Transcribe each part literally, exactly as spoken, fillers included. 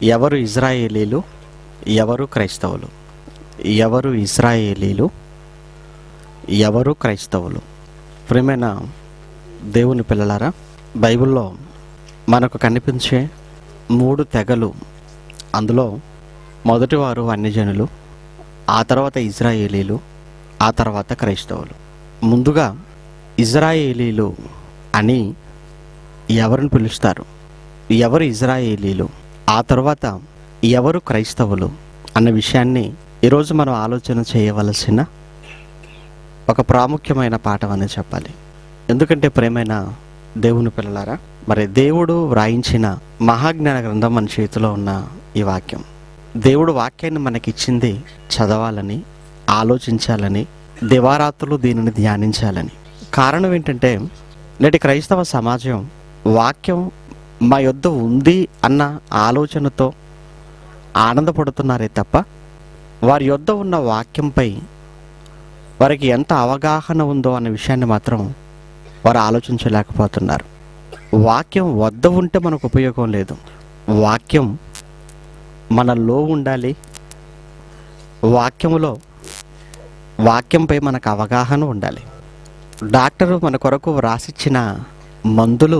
ఎవరు ఇజ్రాయేలీలు, ఎవరు క్రైస్తవులు? ఎవరు ఇజ్రాయేలీలు, ఎవరు క్రైస్తవులు? ప్రియమైన దేవుని పిల్లలారా, బైబిల్లో మనకు కనిపించే మూడు తెగలు, అందులో మొదటివారు అన్యజనులు, ఆ తర్వాత ఇజ్రాయేలీలు, ఆ తర్వాత క్రైస్తవులు. ముందుగా ఇజ్రాయేలీలు అని ఎవరిని పిలుస్తారు, ఎవరు ఇజ్రాయేలీలు, ఆ తర్వాత ఎవరు క్రైస్తవులు అన్న విషయాన్ని ఈరోజు మనం ఆలోచన చేయవలసిన ఒక ప్రాముఖ్యమైన పాఠం అని చెప్పాలి. ఎందుకంటే ప్రేమైన దేవుని పిల్లలారా, మరి దేవుడు వ్రాయించిన మహాజ్ఞాన గ్రంథం మన చేతిలో ఉన్న ఈ వాక్యం, దేవుడు వాక్యాన్ని మనకిచ్చింది చదవాలని, ఆలోచించాలని, దివారాత్రులు దీనిని ధ్యానించాలని. కారణం ఏంటంటే నేటి క్రైస్తవ సమాజం వాక్యం మా యొద్ద ఉంది అన్న ఆలోచనతో ఆనందపడుతున్నారే తప్ప వారి యొద్ద ఉన్న వాక్యంపై వారికి ఎంత అవగాహన ఉందో అన్న విషయాన్ని మాత్రం వారు ఆలోచించలేకపోతున్నారు. వాక్యం వద్ద ఉంటే మనకు ఉపయోగం లేదు. వాక్యం మనలో ఉండాలి. వాక్యములో వాక్యంపై మనకు అవగాహన ఉండాలి. డాక్టరు మన కొరకు వ్రాసిచ్చిన మందులు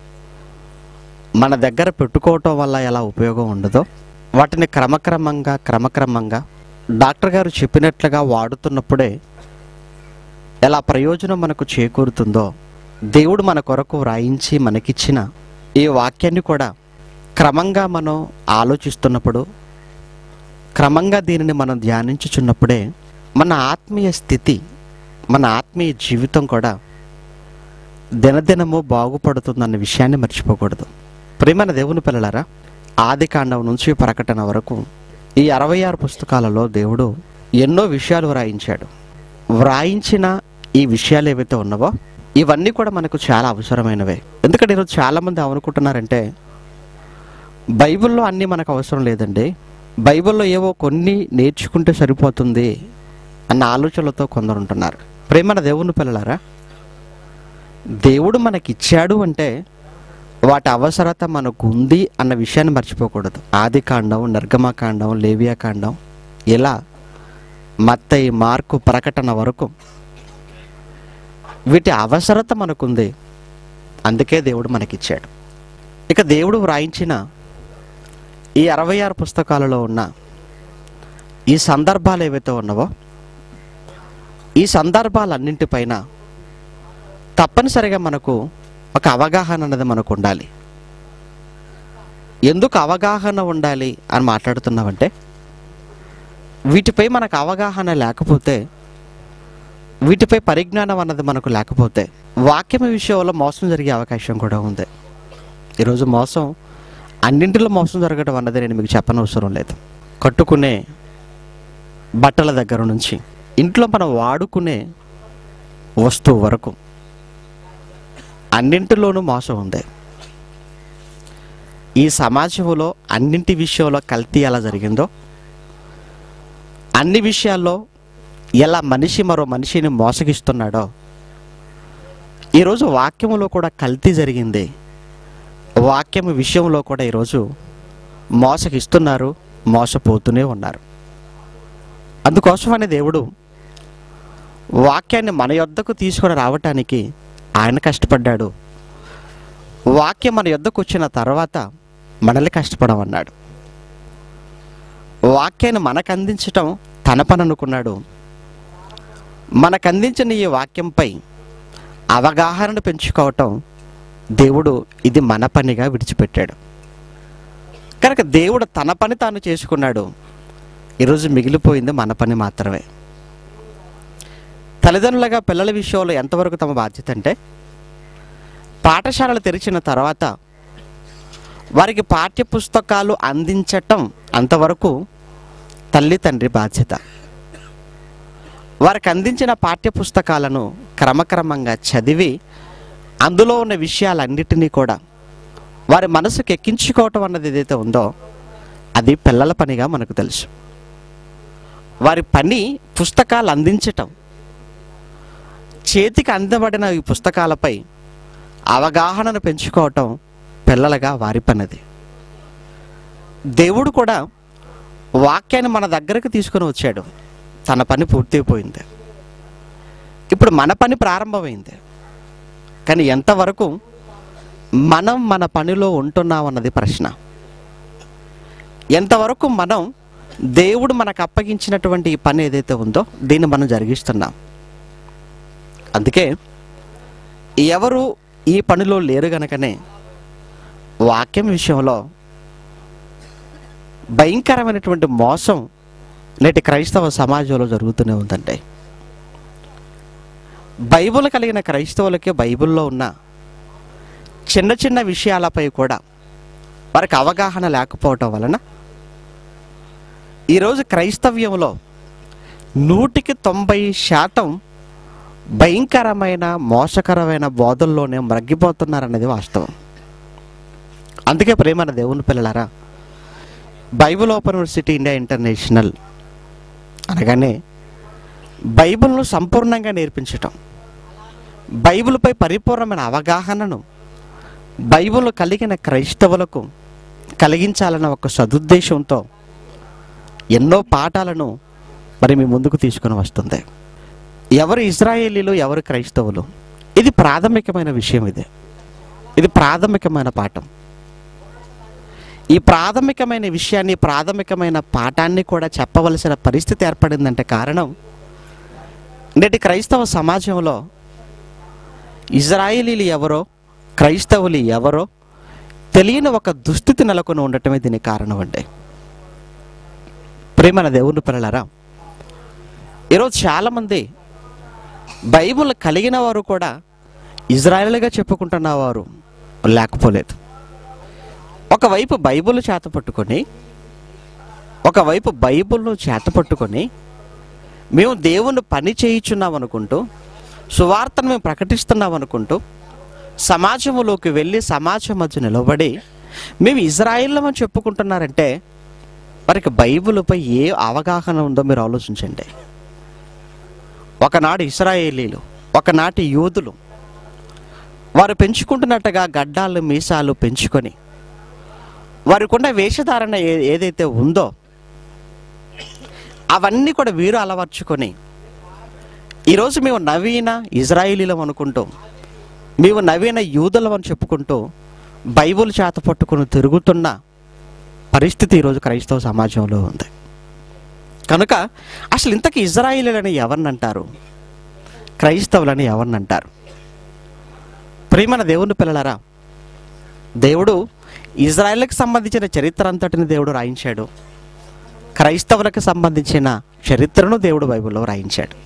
మన దగ్గర పెట్టుకోవటం వల్ల ఎలా ఉపయోగం ఉండదో, వాటిని క్రమక్రమంగా క్రమక్రమంగా డాక్టర్ గారు చెప్పినట్లుగా వాడుతున్నప్పుడే ఎలా ప్రయోజనం మనకు చేకూరుతుందో, దేవుడు మన కొరకు వ్రాయించి మనకిచ్చిన ఈ వాక్యాన్ని కూడా క్రమంగా మనం ఆలోచిస్తున్నప్పుడు, క్రమంగా దీనిని మనం ధ్యానించుచున్నప్పుడే మన ఆత్మీయ స్థితి, మన ఆత్మీయ జీవితం కూడా దినదినము బాగుపడుతుందన్న విషయాన్ని మర్చిపోకూడదు. ప్రియమైన దేవుని పిల్లలారా, ఆది కాండం నుంచి ప్రకటన వరకు ఈ అరవై ఆరు పుస్తకాలలో దేవుడు ఎన్నో విషయాలు వ్రాయించాడు. వ్రాయించిన ఈ విషయాలు ఏవైతే ఉన్నావో ఇవన్నీ కూడా మనకు చాలా అవసరమైనవే. ఎందుకంటే ఈరోజు చాలామంది అనుకుంటున్నారంటే బైబిల్లో అన్నీ మనకు అవసరం లేదండి, బైబిల్లో ఏవో కొన్ని నేర్చుకుంటే సరిపోతుంది అన్న ఆలోచనలతో కొందరు ఉంటున్నారు. ప్రేమన దేవుని పిల్లలారా, దేవుడు మనకిచ్చాడు అంటే వాటి అవసరత మనకు ఉంది అన్న విషయాన్ని మర్చిపోకూడదు. ఆది కాండం, నిర్గమకాండం, లేవియాకాండం, ఇలా మత్తయి, మార్కు, ప్రకటన వరకు వీటి అవసరత మనకుంది. అందుకే దేవుడు మనకిచ్చాడు. ఇక దేవుడు వ్రాయించిన ఈ అరవై ఆరు పుస్తకాలలో ఉన్న ఈ సందర్భాలు ఏవైతే ఉన్నావో ఈ సందర్భాలన్నింటిపైన తప్పనిసరిగా మనకు ఒక అవగాహన అనేది మనకు ఉండాలి. ఎందుకు అవగాహన ఉండాలి అని మాట్లాడుతున్నామంటే, వీటిపై మనకు అవగాహన లేకపోతే, వీటిపై పరిజ్ఞానం అన్నది మనకు లేకపోతే వాక్యం విషయంలో మోసం జరిగే అవకాశం కూడా ఉంది. ఈరోజు మోసం అన్నింటిలో మోసం జరగడం అన్నది నేను మీకు చెప్పనవసరం లేదు. కట్టుకునే బట్టల దగ్గర నుంచి ఇంట్లో మనం వాడుకునే వస్తువు వరకు అన్నింటిలోనూ మోసం ఉంది. ఈ సమాజంలో అన్నింటి విషయంలో కల్తీ ఎలా జరిగిందో, అన్ని విషయాల్లో ఎలా మనిషి మరో మనిషిని మోసగిస్తున్నాడో, ఈరోజు వాక్యములో కూడా కల్తీ జరిగింది. వాక్యం విషయంలో కూడా ఈరోజు మోసగిస్తున్నారు, మోసపోతూనే ఉన్నారు. అందుకోసమనే దేవుడు వాక్యాన్ని మన యొద్దకు తీసుకొని రావటానికి ఆయన కష్టపడ్డాడు. వాక్యం మన యొద్దకు వచ్చిన తర్వాత మనల్ని కష్టపడమన్నాడు. వాక్యాన్ని మనకు అందించటం తన పని అనుకున్నాడు. మనకు అందించిన ఈ వాక్యంపై అవగాహనను పెంచుకోవటం దేవుడు ఇది మన పనిగా విడిచిపెట్టాడు. కనుక దేవుడు తన పని తాను చేసుకున్నాడు. ఈరోజు మిగిలిపోయింది మన పని మాత్రమే. తల్లిదండ్రులుగా పిల్లల విషయంలో ఎంతవరకు తమ బాధ్యత అంటే, పాఠశాలలు తెరిచిన తర్వాత వారికి పాఠ్యపుస్తకాలు అందించటం అంతవరకు తల్లి తండ్రి బాధ్యత. వారికి అందించిన పాఠ్యపుస్తకాలను క్రమక్రమంగా చదివి అందులో ఉన్న విషయాలన్నిటినీ కూడా వారి మనసుకు ఎక్కించుకోవటం అన్నది ఏదైతే ఉందో అది పిల్లల పనిగా మనకు తెలుసు. వారి పని పుస్తకాలు అందించటం. చేతికి అందబడిన ఈ పుస్తకాలపై అవగాహనను పెంచుకోవటం పిల్లలుగా వారి పనిది. దేవుడు కూడా వాక్యాన్ని మన దగ్గరకు తీసుకొని వచ్చాడు. తన పని పూర్తయిపోయింది. ఇప్పుడు మన పని ప్రారంభమైంది. కానీ ఎంతవరకు మనం మన పనిలో ఉంటున్నాం అన్నది ప్రశ్న. ఎంతవరకు మనం దేవుడు మనకు అప్పగించినటువంటి ఈ పని ఏదైతే ఉందో దీన్ని మనం జరిగిస్తున్నాం. అందుకే ఎవరు ఈ పనిలో లేరు గనకనే వాక్యం విషయంలో భయంకరమైనటువంటి మోసం నేటి క్రైస్తవ సమాజంలో జరుగుతూనే ఉందంటే, బైబిల్ కలిగిన క్రైస్తవులకి బైబిల్లో ఉన్న చిన్న చిన్న విషయాలపై కూడా వారికి అవగాహన లేకపోవటం వలన ఈరోజు క్రైస్తవ్యంలో నూటికి తొంభై శాతం భయంకరమైన మోసకరమైన బోధల్లోనే మ్రగ్గిపోతున్నారనేది వాస్తవం. అందుకే ప్రేమైన దేవుని పిల్లలారా, Bible open university India international అనగానే బైబిల్ను సంపూర్ణంగా నేర్పించటం, బైబిల్పై పరిపూర్ణమైన అవగాహనను బైబిల్ కలిగిన క్రైస్తవులకు కలిగించాలన్న ఒక సదుద్దేశంతో ఎన్నో పాఠాలను మరి మీ ముందుకు తీసుకొని వస్తుంది. ఎవరు ఇజ్రాయేలీలు, ఎవరు క్రైస్తవులు, ఇది ప్రాథమికమైన విషయం. ఇది ఇది ప్రాథమికమైన పాఠం. ఈ ప్రాథమికమైన విషయాన్ని, ప్రాథమికమైన పాఠాన్ని కూడా చెప్పవలసిన పరిస్థితి ఏర్పడిందంటే కారణం నేటి క్రైస్తవ సమాజంలో ఇజ్రాయేలీలు ఎవరో, క్రైస్తవులు ఎవరో తెలియని ఒక దుస్థితి నెలకొని ఉండటమే దీనికి కారణం అండి. ప్రేమన దేవుని పిల్లలారా, ఈరోజు చాలామంది బైబిల్ కలిగిన వారు కూడా ఇజ్రాయేలుగా చెప్పుకుంటున్న వారు లేకపోలేదు. ఒకవైపు బైబిల్ చేత పట్టుకొని ఒకవైపు బైబిల్ను చేత పట్టుకొని మేము దేవుని పని చేయించున్నాం అనుకుంటూ, సువార్తను మేము ప్రకటిస్తున్నాం అనుకుంటూ సమాజంలోకి వెళ్ళి సమాజం మధ్య నిలబడి మేము ఇజ్రాయేళ్ళమని చెప్పుకుంటున్నారంటే వారికి బైబిల్పై ఏ అవగాహన ఉందో మీరు ఆలోచించండి. ఒకనాడు ఇశ్రాయేలీలు, ఒకనాటి యూదులు వారు పెంచుకుంటున్నట్టుగా గడ్డాలు మీసాలు పెంచుకొని వారికి ఉన్న వేషధారణ ఏ ఏదైతే ఉందో అవన్నీ కూడా వీరు అలవర్చుకొని ఈరోజు మేము నవీన ఇజ్రాయేలీలం అనుకుంటూ, మేము నవీన యూదులం అని చెప్పుకుంటూ బైబిల్ చేత పట్టుకుని తిరుగుతున్న పరిస్థితి ఈరోజు క్రైస్తవ సమాజంలో ఉంది. కనుక అసలు ఇంతకీ ఇజ్రాయేలీలని ఎవరిని అంటారు, క్రైస్తవులని ఎవరిని అంటారు? ప్రియమైన దేవుని పిల్లలారా, దేవుడు ఇజ్రాయేల్కి సంబంధించిన చరిత్ర అంతటిని దేవుడు రాయించాడు. క్రైస్తవులకు సంబంధించిన చరిత్రను దేవుడు బైబిల్లో రాయించాడు.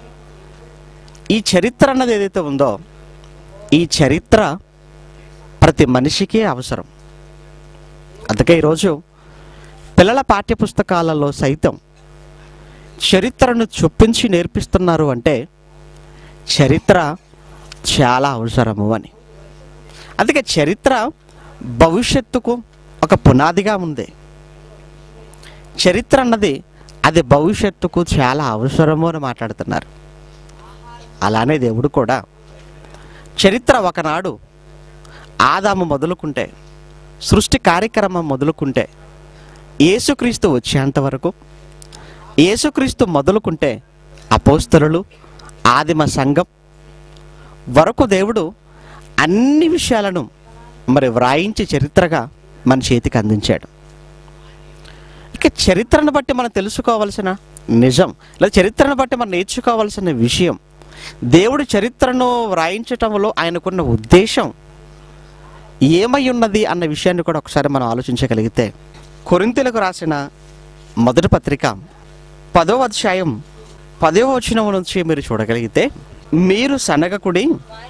ఈ చరిత్ర అన్నది ఏదైతే ఉందో ఈ చరిత్ర ప్రతి మనిషికి అవసరం. అందుకే ఈరోజు పిల్లల పాఠ్యపుస్తకాలలో సైతం చరిత్రను చొప్పించి నేర్పిస్తున్నారు అంటే చరిత్ర చాలా అవసరము అని. అందుకే చరిత్ర భవిష్యత్తుకు ఒక పునాదిగా ఉంది. చరిత్ర అన్నది అది భవిష్యత్తుకు చాలా అవసరము అని మాట్లాడుతున్నారు. అలానే దేవుడు కూడా చరిత్ర ఒకనాడు ఆదాము మొదలుకుంటే, సృష్టి కార్యక్రమం మొదలుకుంటే, యేసుక్రీస్తు వచ్చేంత వరకు, యేసుక్రీస్తు మొదలుకుంటే అపోస్తలులు, ఆదిమ సంఘం వరకు దేవుడు అన్ని విషయాలను మరి వ్రాయించి చరిత్రగా మన చేతికి అందించాడు. ఇక చరిత్రను బట్టి మనం తెలుసుకోవాల్సిన నిజం, లేదా చరిత్రను బట్టి మనం నేర్చుకోవాల్సిన విషయం, దేవుడు చరిత్రను వ్రాయించటంలో ఆయనకున్న ఉద్దేశం ఏమై ఉన్నది అన్న విషయాన్ని కూడా ఒకసారి మనం ఆలోచించగలిగితే, కొరింథీయులకు రాసిన మొదటి పత్రిక పదవ అధ్యాయం పదవ వచనం నుంచి మీరు చూడగలిగితే, మీరు సనగకుడి,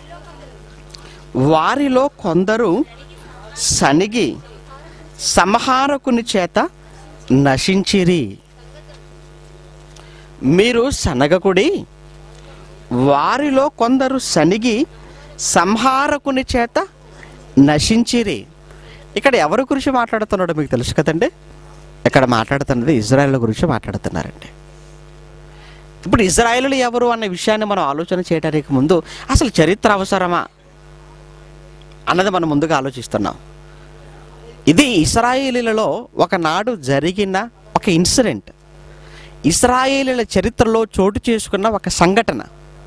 వారిలో కొందరు సనిగి సంహారకుని చేత నశించిరి. మీరు సనగకుడి, వారిలో కొందరు సనిగి సంహారకుని చేత నశించిరి. ఇక్కడ ఎవరి గురించి మాట్లాడుతున్నాడో మీకు తెలుసు కదండి. ఇక్కడ మాట్లాడుతున్నది ఇజ్రాయేల్ గురించి మాట్లాడుతున్నారండి. ఇప్పుడు ఇజ్రాయేలు ఎవరు అన్న విషయాన్ని మనం ఆలోచన చేయడానికి ముందు అసలు చరిత్ర అవసరమా అన్నది మనం ముందుగా ఆలోచిస్తున్నాం. ఇది ఇశ్రాయేలీలలో ఒకనాడు జరిగిన ఒక ఇన్సిడెంట్, ఇశ్రాయేలీల చరిత్రలో చోటు చేసుకున్న ఒక సంఘటన.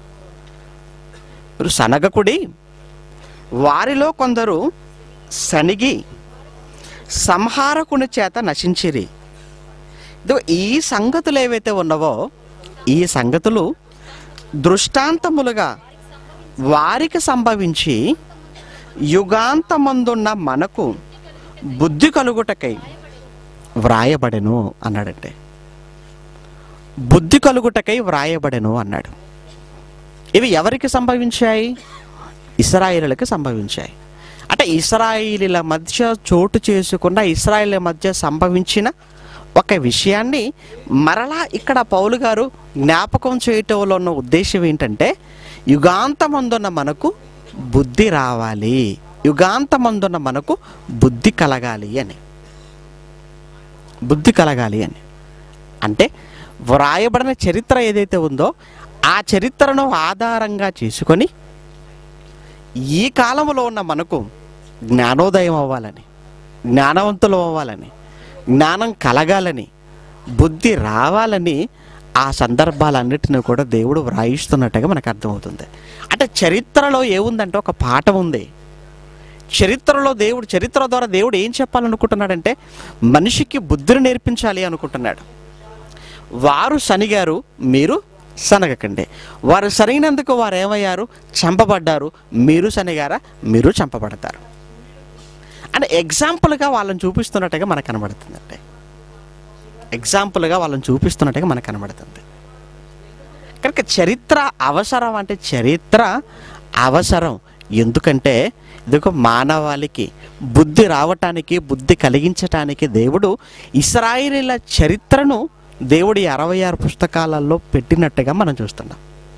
మీరు సనగకుడి, వారిలో కొందరు సనిగి సంహారకుని చేత నశించిరి. ఇదో ఈ సంగతులు ఏవైతే ఉన్నావో ఈ సంగతులు దృష్టాంతములుగా వారికి సంభవించి యుగాంతమందున్న మనకు బుద్ధి కలుగుటకై వ్రాయబడెను అన్నాడంటే. బుద్ధి కలుగుటకై వ్రాయబడెను అన్నాడు. ఇవి ఎవరికి సంభవించాయి? ఇశ్రాయేలులకు సంభవించాయి. అంటే ఇశ్రాయేలీల మధ్య చోటు చేసుకున్న, ఇశ్రాయేలీల మధ్య సంభవించిన ఒక విషయాన్ని మరలా ఇక్కడ పౌలు గారు జ్ఞాపకం చేయటంలో ఉన్న ఉద్దేశం ఏంటంటే, యుగాంతమందున్న మనకు బుద్ధి రావాలి, యుగాంతమందున్న మనకు బుద్ధి కలగాలి అని. బుద్ధి కలగాలి అని అంటే వ్రాయబడిన చరిత్ర ఏదైతే ఉందో ఆ చరిత్రను ఆధారంగా చేసుకొని ఈ కాలంలో ఉన్న మనకు జ్ఞానోదయం అవ్వాలని, జ్ఞానవంతులు అవ్వాలని, జ్ఞానం కలగాలని, బుద్ధి రావాలని ఆ సందర్భాలన్నిటిని కూడా దేవుడు వ్రాయిస్తున్నట్టుగా మనకు అర్థమవుతుంది. అంటే చరిత్రలో ఏముందంటే ఒక పాఠం ఉంది. చరిత్రలో దేవుడు, చరిత్ర ద్వారా దేవుడు ఏం చెప్పాలనుకుంటున్నాడంటే మనిషికి బుద్ధిని నేర్పించాలి అనుకుంటున్నాడు. వారు సనిగారు, మీరు సనగకండి. వారు సరిగినందుకు వారు ఏమయ్యారు? చంపబడ్డారు. మీరు సనిగారా? మీరు చంపబడతారు అంటే ఎగ్జాంపుల్గా వాళ్ళని చూపిస్తున్నట్టుగా మనకు కనబడుతుందండి. ఎగ్జాంపుల్గా వాళ్ళని చూపిస్తున్నట్టుగా మనకు కనబడుతుంది. కనుక చరిత్ర అవసరం అంటే చరిత్ర అవసరం. ఎందుకంటే ఇదిగో మానవాళికి బుద్ధి రావటానికి, బుద్ధి కలిగించటానికి దేవుడు ఇశ్రాయేలీల చరిత్రను దేవుడి అరవై ఆరు పుస్తకాలలో పెట్టినట్టుగా మనం చూస్తున్నాం.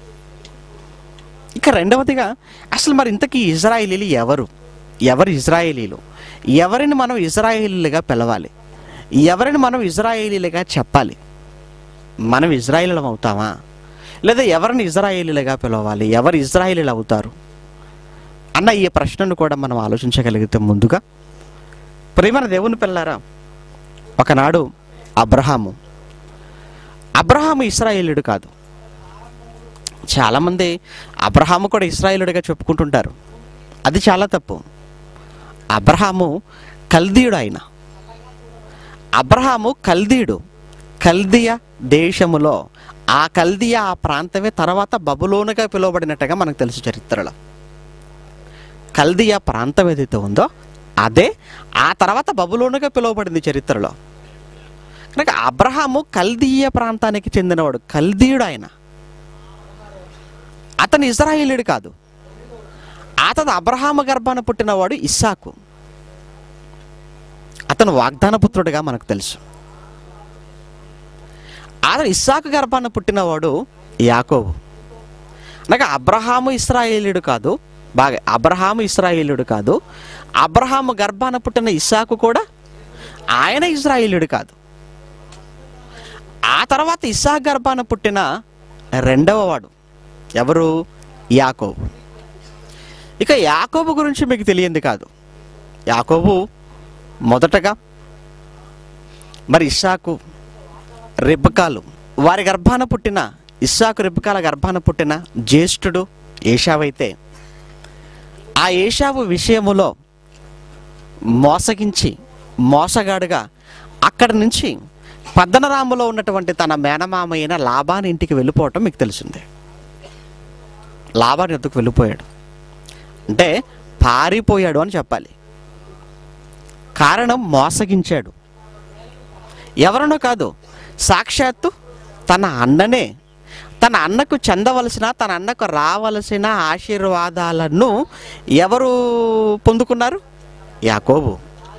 ఇక రెండవదిగా అసలు మరి ఇంతకీ ఇశ్రాయేలీలు ఎవరు? ఎవరు ఇశ్రాయేలీలు? ఎవరిని మనం ఇశ్రాయేలీలుగా పిలవాలి? ఎవరిని మనం ఇశ్రాయేలీలుగా చెప్పాలి? మనం ఇశ్రాయేలీలం అవుతామా, లేదా ఎవరిని ఇశ్రాయేలీలుగా పిలవాలి? ఎవరు ఇశ్రాయేలీలు అవుతారు అన్న ఈ ప్రశ్నను కూడా మనం ఆలోచించగలిగితే, ముందుగా ప్రియమైన దేవుని పిల్లారా, ఒకనాడు అబ్రహాము అబ్రహాము ఇశ్రాయేలీయుడు కాదు. చాలామంది అబ్రహాము కూడా ఇశ్రాయేలుడిగా చెప్పుకుంటుంటారు. అది చాలా తప్పు. అబ్రహాము కల్దీయుడు. ఆయన అబ్రహాము కల్దీయుడు. కల్దియా దేశములో, ఆ కల్దియా ఆ ప్రాంతమే తర్వాత బబులోనుగా పిలువబడినట్టుగా మనకు తెలుసు చరిత్రలో. కల్దియా ప్రాంతం ఏదైతే ఉందో అదే ఆ తర్వాత బబులోనుగా పిలువబడింది చరిత్రలో. కనుక అబ్రహాము కల్దీయ ప్రాంతానికి చెందినవాడు, కల్దీయుడు. ఆయన అతను ఇశ్రాయేలీయుడు కాదు. అతను అబ్రహాము గర్భాన పుట్టినవాడు ఇస్సాకు. అతను వాగ్దాన పుత్రుడిగా మనకు తెలుసు. అతను ఇస్సాకు గర్భాన పుట్టినవాడు యాకోబు. అనగా అబ్రహాము ఇశ్రాయేలీయుడు కాదు. బాగా అబ్రహాము ఇశ్రాయేలీయుడు కాదు. అబ్రహాము గర్భాన పుట్టిన ఇస్సాకు కూడా ఆయన ఇశ్రాయేలీయుడు కాదు. ఆ తర్వాత ఇస్సాకు గర్భాన పుట్టిన రెండవ వాడు ఎవరు? యాకోబు. ఇక యాకోబు గురించి మీకు తెలియంది కాదు. యాకోబు మొదటగా మరి ఇస్సాకు, రెబెకాలు వారి గర్భాన పుట్టిన, ఇస్సాకు రెబెకాల గర్భాన పుట్టిన జ్యేష్ఠుడు ఏశావైతే, ఆ ఏశావు విషయములో మోసగించి మోసగాడుగా అక్కడి నుంచి పద్దనరాములో ఉన్నటువంటి తన మేనమామ అయిన లాబాని ఇంటికి వెళ్ళిపోవటం మీకు తెలిసిందే. లాబాని వద్దకు వెళ్ళిపోయాడు అంటే పారిపోయాడు అని చెప్పాలి. కారణం మోసగించాడు. ఎవరనో కాదు, సాక్షాత్తు తన అన్ననే. తన అన్నకు చెందవలసిన, తన అన్నకు రావలసిన ఆశీర్వాదాలను ఎవరు పొందుకున్నారు? యాకోబు.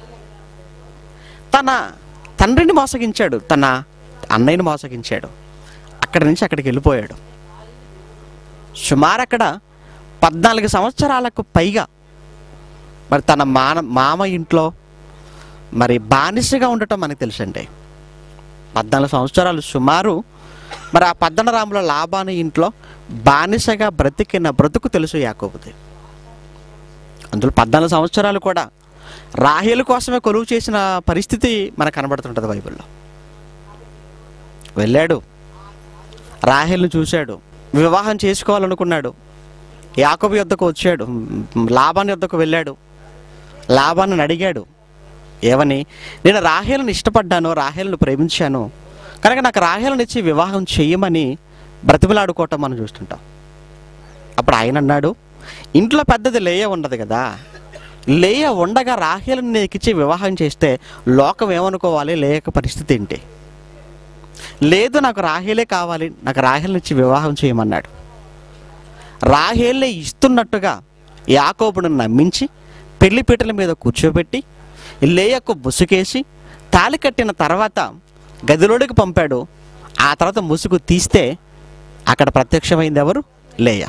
తన తండ్రిని మోసగించాడు, తన అన్నయ్యని మోసగించాడు. అక్కడి నుంచి అక్కడికి వెళ్ళిపోయాడు. సుమారు అక్కడ పద్నాలుగు సంవత్సరాలకు పైగా మరి తన మాన మామ ఇంట్లో మరి బానిసగా ఉండటం మనకు తెలుసండి. పద్నాలుగు సంవత్సరాలు సుమారు మరి ఆ పద్దనరాముల లాబాను ఇంట్లో బానిసగా బ్రతికిన బ్రతుకు తెలుసు యాకోబుది. అందులో పద్నాలుగు సంవత్సరాలు కూడా రాహేలు కోసమే కొలువు చేసిన పరిస్థితి మనకు కనబడుతుంటుంది బైబిల్లో. వెళ్ళాడు, రాహేలును చూశాడు, వివాహం చేసుకోవాలనుకున్నాడు. యాకోబు యొద్దకు వచ్చాడు, లాబాను యొద్దకు వెళ్ళాడు, లాబాను అడిగాడు ఏమని, నేను రాహేలును ఇష్టపడ్డాను, రాహేలును ప్రేమించాను కనుక నాకు రాహేలును ఇచ్చి వివాహం చెయ్యమని బ్రతిమలాడుకోవటం మనం చూస్తుంటాం. అప్పుడు ఆయన అన్నాడు, ఇంట్లో పెద్దది లేయ ఉండదు కదా, లేయ ఉండగా రాహేలును నీకు ఇచ్చి వివాహం చేస్తే లోకం ఏమనుకోవాలి, లేక పరిస్థితి ఏంటి? లేదు, నాకు రాహేలే కావాలి, నాకు రాహేలును ఇచ్చి వివాహం చేయమన్నాడు. రాహేలే ఇస్తున్నట్టుగా యాకోబును నమ్మించి పెళ్లిపీటల మీద కూర్చోబెట్టి లేయకు ముసుకేసి తాళి కట్టిన తర్వాత గదిలోడికి పంపాడు. ఆ తర్వాత ముసుగు తీస్తే అక్కడ ప్రత్యక్షమైంది ఎవరు? లేయ.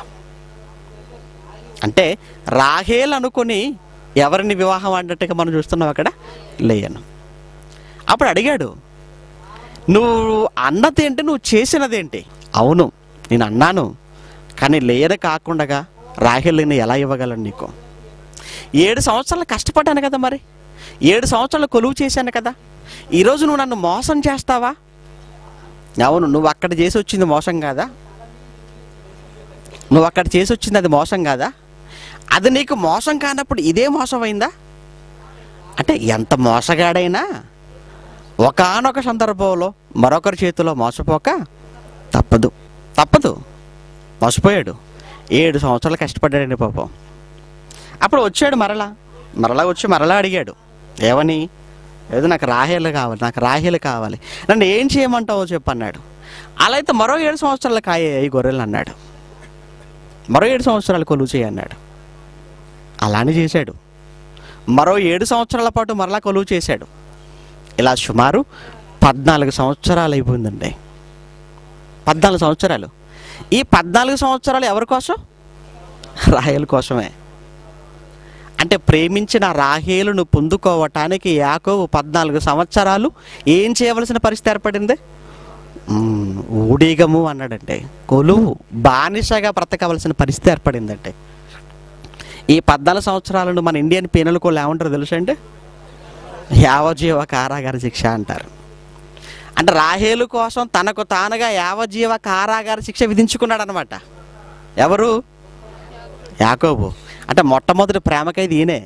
అంటే రాహేల్ అనుకుని ఎవరిని వివాహం ఆడినట్టుగా మనం చూస్తున్నాం అక్కడ? లేయను. అప్పుడు అడిగాడు, నువ్వు అన్నదేంటి, నువ్వు చేసినదేంటి? అవును, నేను అన్నాను, కానీ లేయను కాకుండా రాహేలుని ఎలా ఇవ్వగలను నీకు? ఏడు సంవత్సరాలు కష్టపడ్డాను కదా, మరి ఏడు సంవత్సరాలు కొలువు చేశాను కదా, ఈరోజు నువ్వు నన్ను మోసం చేస్తావా? అవును, నువ్వు అక్కడ చేసి వచ్చింది మోసం కాదా? నువ్వు అక్కడ చేసి వచ్చింది అది మోసం కాదా? అది నీకు మోసం కానప్పుడు ఇదే మోసం అయిందా? అంటే ఎంత మోసగాడైనా ఒకానొక సందర్భంలో మరొకరి చేతిలో మోసపోక తప్పదు తప్పదు మోసపోయాడు. ఏడు సంవత్సరాలు కష్టపడ్డాడండి పాపం. అప్పుడు వచ్చాడు, మరలా మరలా వచ్చి మరలా అడిగాడు ఏమని, ఏదో నాకు రాహేలు కావాలి, నాకు రాహేలు కావాలి, నన్ను ఏం చేయమంటావో చెప్పన్నాడు. అలా అయితే మరో ఏడు సంవత్సరాలు కాయ గొర్రెలు అన్నాడు, మరో ఏడు సంవత్సరాలు కొలువు చేయి అన్నాడు. అలానే చేశాడు. మరో ఏడు సంవత్సరాల పాటు మరలా కొలువు చేశాడు. ఇలా సుమారు పద్నాలుగు సంవత్సరాలు అయిపోయిందండి. పద్నాలుగు సంవత్సరాలు. ఈ పద్నాలుగు సంవత్సరాలు ఎవరి కోసం? రాహేలు కోసమే. అంటే ప్రేమించిన రాహేలును పొందుకోవటానికి యాకోబు పద్నాలుగు సంవత్సరాలు ఏం చేయవలసిన పరిస్థితి ఏర్పడింది? ఊడిగము అన్నాడంటే, కొలువు, బానిసగా బ్రతకవలసిన పరిస్థితి ఏర్పడిందంటే. ఈ పద్నాలుగు సంవత్సరాలను మన ఇండియన్ పీనల్ కోడ్ ఏమంటారు తెలుసండి? యావజ్జీవ కారాగార శిక్ష అంటారు. అంటే రాహేలు కోసం తనకు తానుగా యావజ్జీవ కారాగార శిక్ష విధించుకున్నాడు అనమాట. ఎవరు? యాకోబు. అంటే మొట్టమొదటి ప్రేమకైది ఈయనే,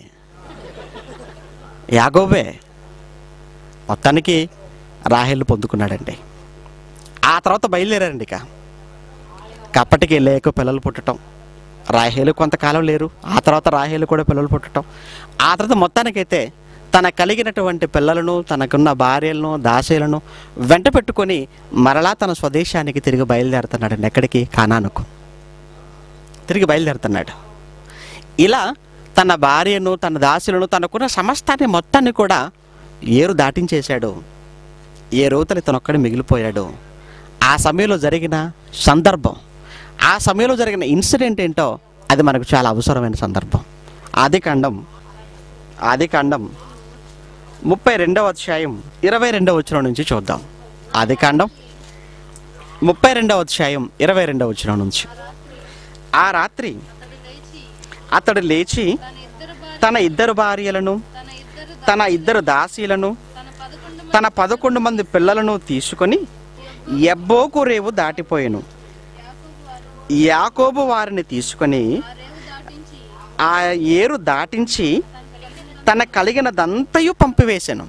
యాకోబే. మొత్తానికి రాహేలు పొందుకున్నాడండి. ఆ తర్వాత బయలుదేరారండి. ఇక కప్పటికి లేక పిల్లలు పుట్టడం, రాహేలు కొంతకాలం లేరు, ఆ తర్వాత రాహేలు కూడా పిల్లలు పుట్టడం, ఆ తర్వాత మొత్తానికైతే తన కలిగినటువంటి పిల్లలను, తనకున్న భార్యలను, దాసీలను వెంట పెట్టుకొని మరలా తన స్వదేశానికి తిరిగి బయలుదేరుతున్నాడు. ఎక్కడికి? కానానుకు తిరిగి బయలుదేరుతున్నాడు. ఇలా తన భార్యను, తన దాసీలను, తనకున్న సమస్తాన్ని మొత్తాన్ని కూడా ఏరు దాటించేశాడు. ఏ రోజులు ఇతనొక్కడే మిగిలిపోయాడు. ఆ సమయంలో జరిగిన సందర్భం, ఆ సమయంలో జరిగిన ఇన్సిడెంట్ ఏంటో అది మనకు చాలా అవసరమైన సందర్భం. ఆదికాండం ఆదికాండం ముప్పై రెండవ అధ్యాయం ఇరవై రెండవ వచనం నుంచి చూద్దాం. ఆదికాండం ముప్పై రెండవ అధ్యాయం ఇరవై రెండవ వచనం నుంచి. ఆ రాత్రి అతడు లేచి తన ఇద్దరు భార్యలను, తన ఇద్దరు దాసీలను, తన పదకొండు మంది పిల్లలను తీసుకొని యబ్బోకు రేవు దాటిపోయాను. యాకోబు వారిని తీసుకొని ఆ ఏరు దాటించి తన కలిగినదంతయు పంపివేశాను.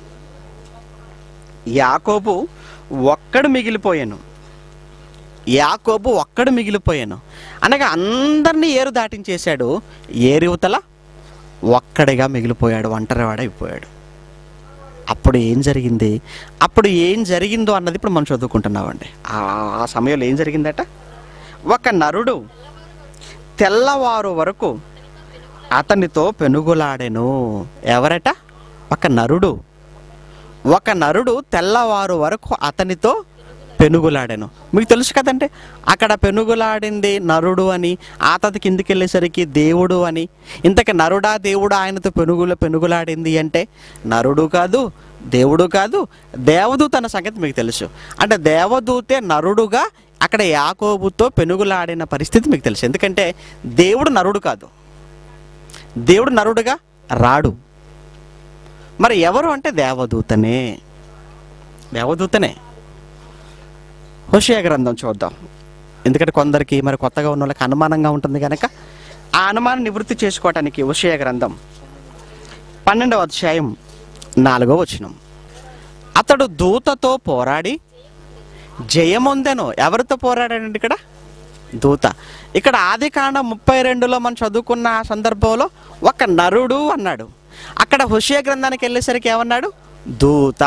యాకోబు ఒక్కడు మిగిలిపోయాను. యాకోబు ఒక్కడు మిగిలిపోయాను అనగా అందరినీ ఏరు దాటించేశాడు. ఏరువతల ఒక్కడిగా మిగిలిపోయాడు, ఒంటరివాడైపోయాడు. అప్పుడు ఏం జరిగింది, అప్పుడు ఏం జరిగిందో అన్నది ఇప్పుడు మనం చదువుకుంటున్నామండి. ఆ సమయంలో ఏం జరిగిందట? ఒక నరుడు తెల్లవారు వరకు అతనితో పెనుగులాడెను. ఎవరట? ఒక నరుడు. ఒక నరుడు తెల్లవారు వరకు అతనితో పెనుగులాడెను. మీకు తెలుసు కదండి, అక్కడ పెనుగులాడింది నరుడు అని, ఆ తర్వాత కిందికి వెళ్ళేసరికి దేవుడు అని. ఇంతకీ నరుడా దేవుడా ఆయనతో పెనుగుల పెనుగులాడింది అంటే నరుడు కాదు, దేవుడు కాదు, దేవదూత అన్న సంగతి మీకు తెలుసు. అంటే దేవదూతే నరుడుగా అక్కడ యాకోబుతో పెనుగులాడిన పరిస్థితి మీకు తెలుసు. ఎందుకంటే దేవుడు నరుడు కాదు, దేవుడు నరుడుగా రాడు. మరి ఎవరు అంటే దేవదూతనే, దేవదూతనే. హోషేయ గ్రంథం చూద్దాం, ఎందుకంటే కొందరికి మరి కొత్తగా ఉన్న వాళ్ళకి అనుమానంగా ఉంటుంది కనుక ఆ అనుమానం నివృత్తి చేసుకోవటానికి హోషేయ గ్రంథం పన్నెండవ అధ్యాయం నాలుగో వచనం. అతడు దూతతో పోరాడి జయమొందెను. ఎవరితో పోరాడాడండి ఇక్కడ? దూత. ఇక్కడ ఆది కాండం ముప్పై రెండులో మనం చదువుకున్న సందర్భంలో ఒక నరుడు అన్నాడు. అక్కడ హోషేయ గ్రంథానికి వెళ్ళేసరికి ఏమన్నాడు? దూత.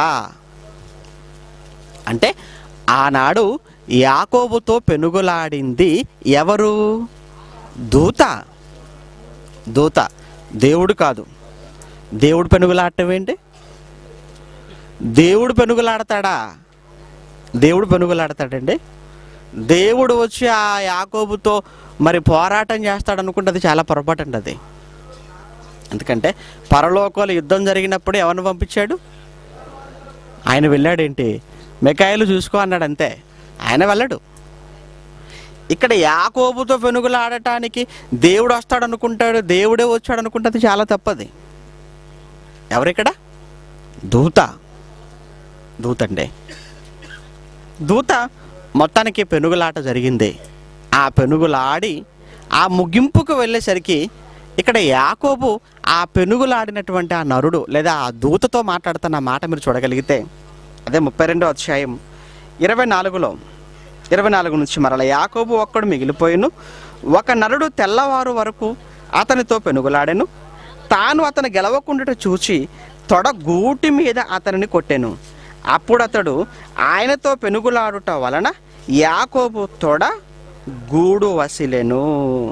అంటే ఆనాడు యాకోబుతో పెనుగులాడింది ఎవరు? దూత. దూత, దేవుడు కాదు. దేవుడు పెనుగులాడటం ఏంటి? దేవుడు పెనుగులాడతాడా? దేవుడు పెనుగులాడతాడండి? దేవుడు వచ్చి ఆ యాకోబుతో మరి పోరాటం చేస్తాడు అనుకుంటే అది చాలా పొరపాటు అండి అది. ఎందుకంటే పరలోకంలో యుద్ధం జరిగినప్పుడు ఎవరిని పంపించాడు? ఆయన వెళ్ళాడేంటి? మిఖాయిలు చూసుకో అన్నాడు, అంతే. ఆయన వెళ్ళడు. ఇక్కడ యాకోబుతో పెనుగులాడటానికి దేవుడు వస్తాడు అనుకుంటాడు, దేవుడే వచ్చాడు అనుకుంటే చాలా తప్పది. ఎవరిక్కడ? దూత. దూత అండి. దూత మొత్తానికి పెనుగులాట జరిగింది. ఆ పెనుగులాడి ఆ ముగింపుకు వెళ్ళేసరికి ఇక్కడ యాకోబు ఆ పెనుగులాడినటువంటి ఆ నరుడు లేదా ఆ దూతతో మాట్లాడుతున్న మాట మీరు చూడగలిగితే అదే ముప్పై రెండో అధ్యాయం ఇరవై నాలుగులో ఇరవై నాలుగు నుంచి మరల యాకోబు ఒక్కడు మిగిలిపోయిను. ఒక నరుడు తెల్లవారు వరకు అతనితో పెనుగులాడెను. తాను అతను గెలవకుండుట చూచి తొడ గూటి మీద అతనిని కొట్టెను. అప్పుడు అతడు ఆయనతో పెనుగులాడుట వలన యాకోబు తొడ గూడు వసిలెను.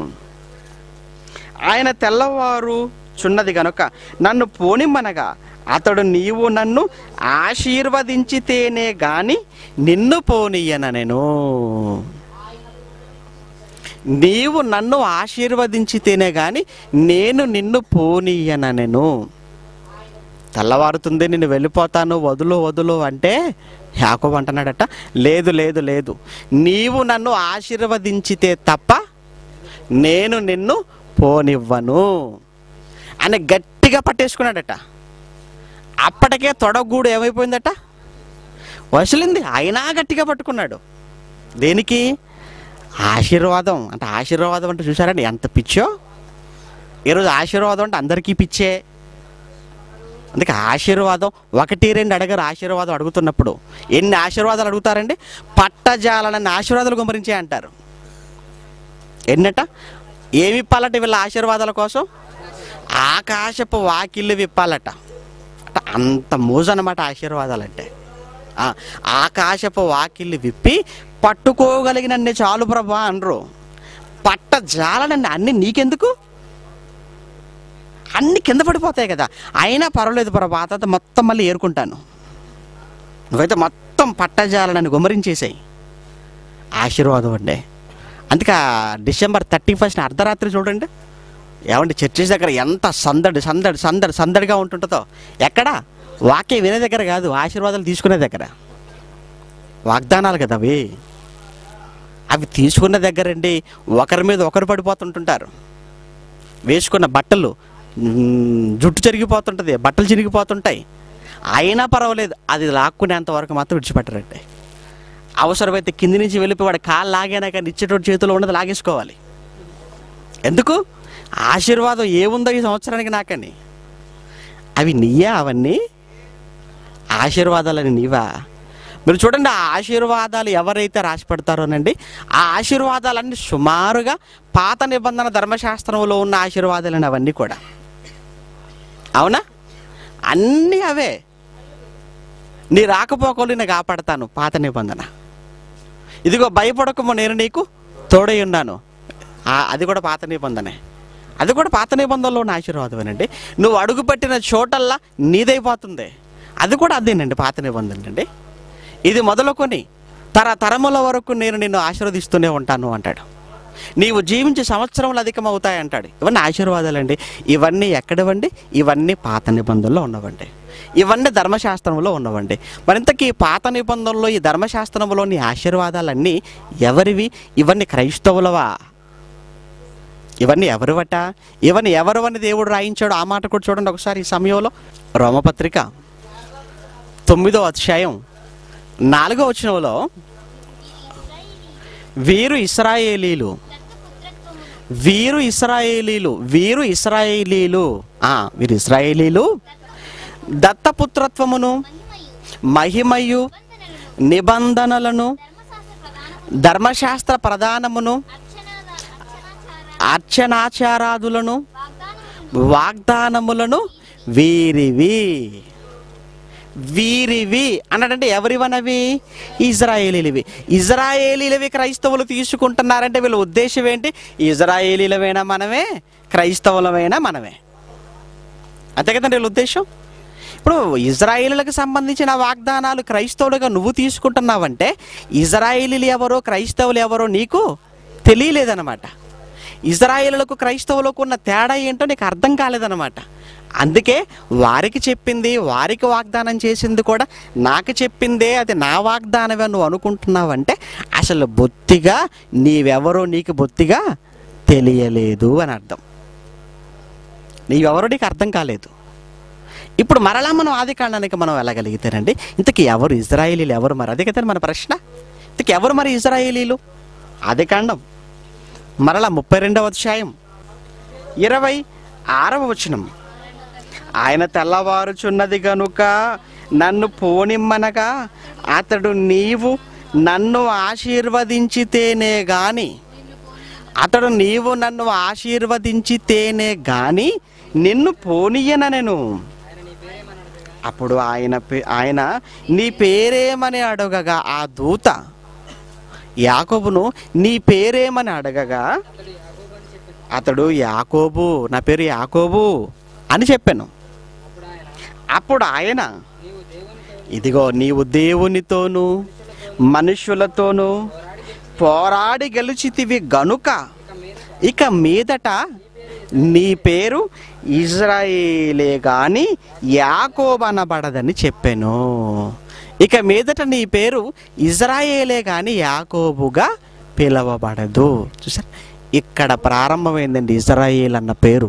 ఆయన తెల్లవారు చున్నది గనుక నన్ను పోనిమ్మనగా అతడు నీవు నన్ను ఆశీర్వదించితేనే గాని నిన్ను పోనీయనెను. నీవు నన్ను ఆశీర్వదించితేనే గాని నేను నిన్ను పోనీయనెను. తెల్లవారుతుంది, నేను వెళ్ళిపోతాను, వదులు వదులు అంటే యాకోబు అంటున్నాడట, లేదు లేదు లేదు, నీవు నన్ను ఆశీర్వదించితే తప్ప నేను నిన్ను పోనివ్వను అని గట్టిగా పట్టేసుకున్నాడట. అప్పటికే తొడగూడు ఏమైపోయిందట? వసిలింది. అయినా గట్టిగా పట్టుకున్నాడు. దేనికి? ఆశీర్వాదం. అంటే ఆశీర్వాదం అంటే చూసారండి ఎంత పిచ్చో. ఈరోజు ఆశీర్వాదం అంటే అందరికీ పిచ్చే. అందుకే ఆశీర్వాదం ఒకటి రెండు అడగరు. ఆశీర్వాదం అడుగుతున్నప్పుడు ఎన్ని ఆశీర్వాదాలు అడుగుతారండి? పట్టజాలనని ఆశీర్వాదాలు గుమరించే అంటారు. ఎన్నట? ఏమి ఇప్పాలట వీళ్ళ ఆశీర్వాదాల కోసం? ఆకాశపు వాకిళ్ళు విప్పాలట. అంటే అంత మోజు అన్నమాట ఆశీర్వాదాలంటే. ఆకాశపు వాకిళ్ళు విప్పి పట్టుకోగలిగినన్ని చాలు ప్రభా అనరు. పట్టజాలనని అన్ని నీకెందుకు? అన్ని కింద పడిపోతాయి కదా, అయినా పర్వాలేదు ప్రభా, తర్వాత మొత్తం మళ్ళీ ఏరుకుంటాను, నువ్వైతే మొత్తం పట్టజాలనని గుమరించేసాయి. ఆశీర్వాదం అండి. అందుకే డిసెంబర్ థర్టీ ఫస్ట్ అర్ధరాత్రి చూడండి, ఏమంటే చర్చెస్ దగ్గర ఎంత సందడి సందడి సందడి సందడిగా ఉంటుంటుందో. ఎక్కడ? వాక్యం వినే దగ్గర కాదు, ఆశీర్వాదాలు తీసుకునే దగ్గర. వాగ్దానాలు కదా అవి. అవి తీసుకున్న దగ్గరండి ఒకరి మీద ఒకరు పడిపోతుంటుంటారు. వేసుకున్న బట్టలు జుట్టు చెరిగిపోతుంటుంది, బట్టలు చిరిగిపోతుంటాయి, అయినా పర్వాలేదు అది లాక్కునేంత వరకు మాత్రం విడిచిపెట్టరండి. అవసరమైతే కింది నుంచి వెళ్ళిపోయి వాడు కాళ్ళు లాగానే కానీ ఇచ్చేటోటి చేతిలో ఉన్నది లాగేసుకోవాలి. ఎందుకు? ఆశీర్వాదం ఏముందో ఈ సంవత్సరానికి నాకని. అవి నీయా? అవన్నీ ఆశీర్వాదాలని నీవా? మీరు చూడండి, ఆ ఆశీర్వాదాలు ఎవరైతే రాసి పెడతారోనండి, ఆ ఆశీర్వాదాలన్నీ సుమారుగా పాత నిబంధన ధర్మశాస్త్రంలో ఉన్న ఆశీర్వాదాలని అవన్నీ కూడా. అవునా? అన్నీ అవే. నీ రాకపోకలు నేను కాపాడతాను, పాత నిబంధన. ఇదిగో భయపడకము నేను నీకు తోడై ఉన్నాను, అది కూడా పాత నిబంధనే. అది కూడా పాత నిబంధనలో ఉన్న ఆశీర్వాదమేనండి. నువ్వు అడుగుపెట్టిన చోటల్లా నీదైపోతుంది, అది కూడా అదేనండి పాత నిబంధన అండి. ఇది మొదలుకొని తరతరముల వరకు నేను నిన్ను ఆశీర్వదిస్తూనే ఉంటాను అంటాడు. నీవు జీవించే సంవత్సరములు అధికమవుతాయి అంటాడు. ఇవన్నీ ఆశీర్వాదాలండి. ఇవన్నీ ఎక్కడవండి? ఇవన్నీ పాత నిబంధనలో ఉన్నవండి, ఇవన్నీ ధర్మశాస్త్రంలో ఉన్నవండి. మరింతకీ పాత నిబంధనలో ఈ ధర్మశాస్త్రంలోని ఆశీర్వాదాలన్నీ ఎవరివి? ఇవన్నీ క్రైస్తవులవా? ఇవన్నీ ఎవరువట, ఇవన్నీ ఎవరు అని దేవుడు రాయించాడు ఆ మాట కూడా చూడండి ఒకసారి ఈ సమయంలో. రోమపత్రిక తొమ్మిదో అధ్యాయం నాలుగో వచనంలో, వీరు ఇశ్రాయేలీలు వీరు ఇశ్రాయేలీలు వీరు ఇశ్రాయేలీలు వీరు ఇశ్రాయేలీలు దత్తపుత్రత్వమును మహిమయు నిబంధనలను ధర్మశాస్త్ర ప్రధానమును అర్చనాచారాదులను వాగ్దానములను వీరివి వీరివి అన్నాడంటే ఎవరివనవి? ఇజ్రాయేలీలవి. ఇజ్రాయేలీలవి క్రైస్తవులు తీసుకుంటున్నారంటే వీళ్ళ ఉద్దేశం ఏంటి? ఇజ్రాయేలీలమైనా మనమే, క్రైస్తవులమైనా మనమే, అంతే కదండి వీళ్ళ ఉద్దేశం. ఇప్పుడు ఇజ్రాయేలీలకు సంబంధించిన వాగ్దానాలు క్రైస్తవులుగా నువ్వు తీసుకుంటున్నావంటే ఇజ్రాయేలీలు ఎవరో క్రైస్తవులు ఎవరో నీకు తెలియలేదన్నమాట. ఇజ్రాయేలులకు క్రైస్తవులకు ఉన్న తేడా ఏంటో నీకు అర్థం కాలేదన్నమాట. అందుకే వారికి చెప్పింది, వారికి వాగ్దానం చేసింది కూడా నాకు చెప్పిందే, అది నా వాగ్దానమే నువ్వు అనుకుంటున్నావంటే అసలు బొత్తిగా నీవెవరో నీకు బొత్తిగా తెలియలేదు అని అర్థం. నీవెవరో నీకు అర్థం కాలేదు. ఇప్పుడు మరలా మనం ఆది కాండానికి మనం వెళ్ళగలిగితేనండి, ఇంతకీ ఎవరు ఇజ్రాయేలీలు ఎవరు? మరి అదే కదా మన ప్రశ్న. ఇంతకీ ఎవరు మరి ఇజ్రాయేలీలు? ఆది కాండం మరలా ముప్పై రెండవ అధ్యాయం ఇరవై ఆరవ వచనం, ఆయన తెల్లవారుచున్నది గనుక నన్ను పోనిమ్మనగా అతడు నీవు నన్ను ఆశీర్వదించితేనే గాని అతడు నీవు నన్ను ఆశీర్వదించితేనే గాని నిన్ను పోనీయనెను. అప్పుడు ఆయన ఆయన నీ పేరేమని అడగగా ఆ దూత యాకోబును నీ పేరేమని అడగగా అతడు యాకోబు, నా పేరు యాకోబు అని చెప్పాను. అప్పుడు ఆయన, ఇదిగో నీవు దేవునితోనూ మనుషులతోనూ పోరాడి గెలిచితివి గనుక ఇక మీదట నీ పేరు ఇజ్రాయేలే గాని యాకోబు అనబడదని చెప్పాను. ఇక మీదట నీ పేరు ఇజ్రాయేలే గాని యాకోబుగా పిలవబడదు. చూసారు, ఇక్కడ ప్రారంభమైందండి ఇజ్రాయేల్ అన్న పేరు.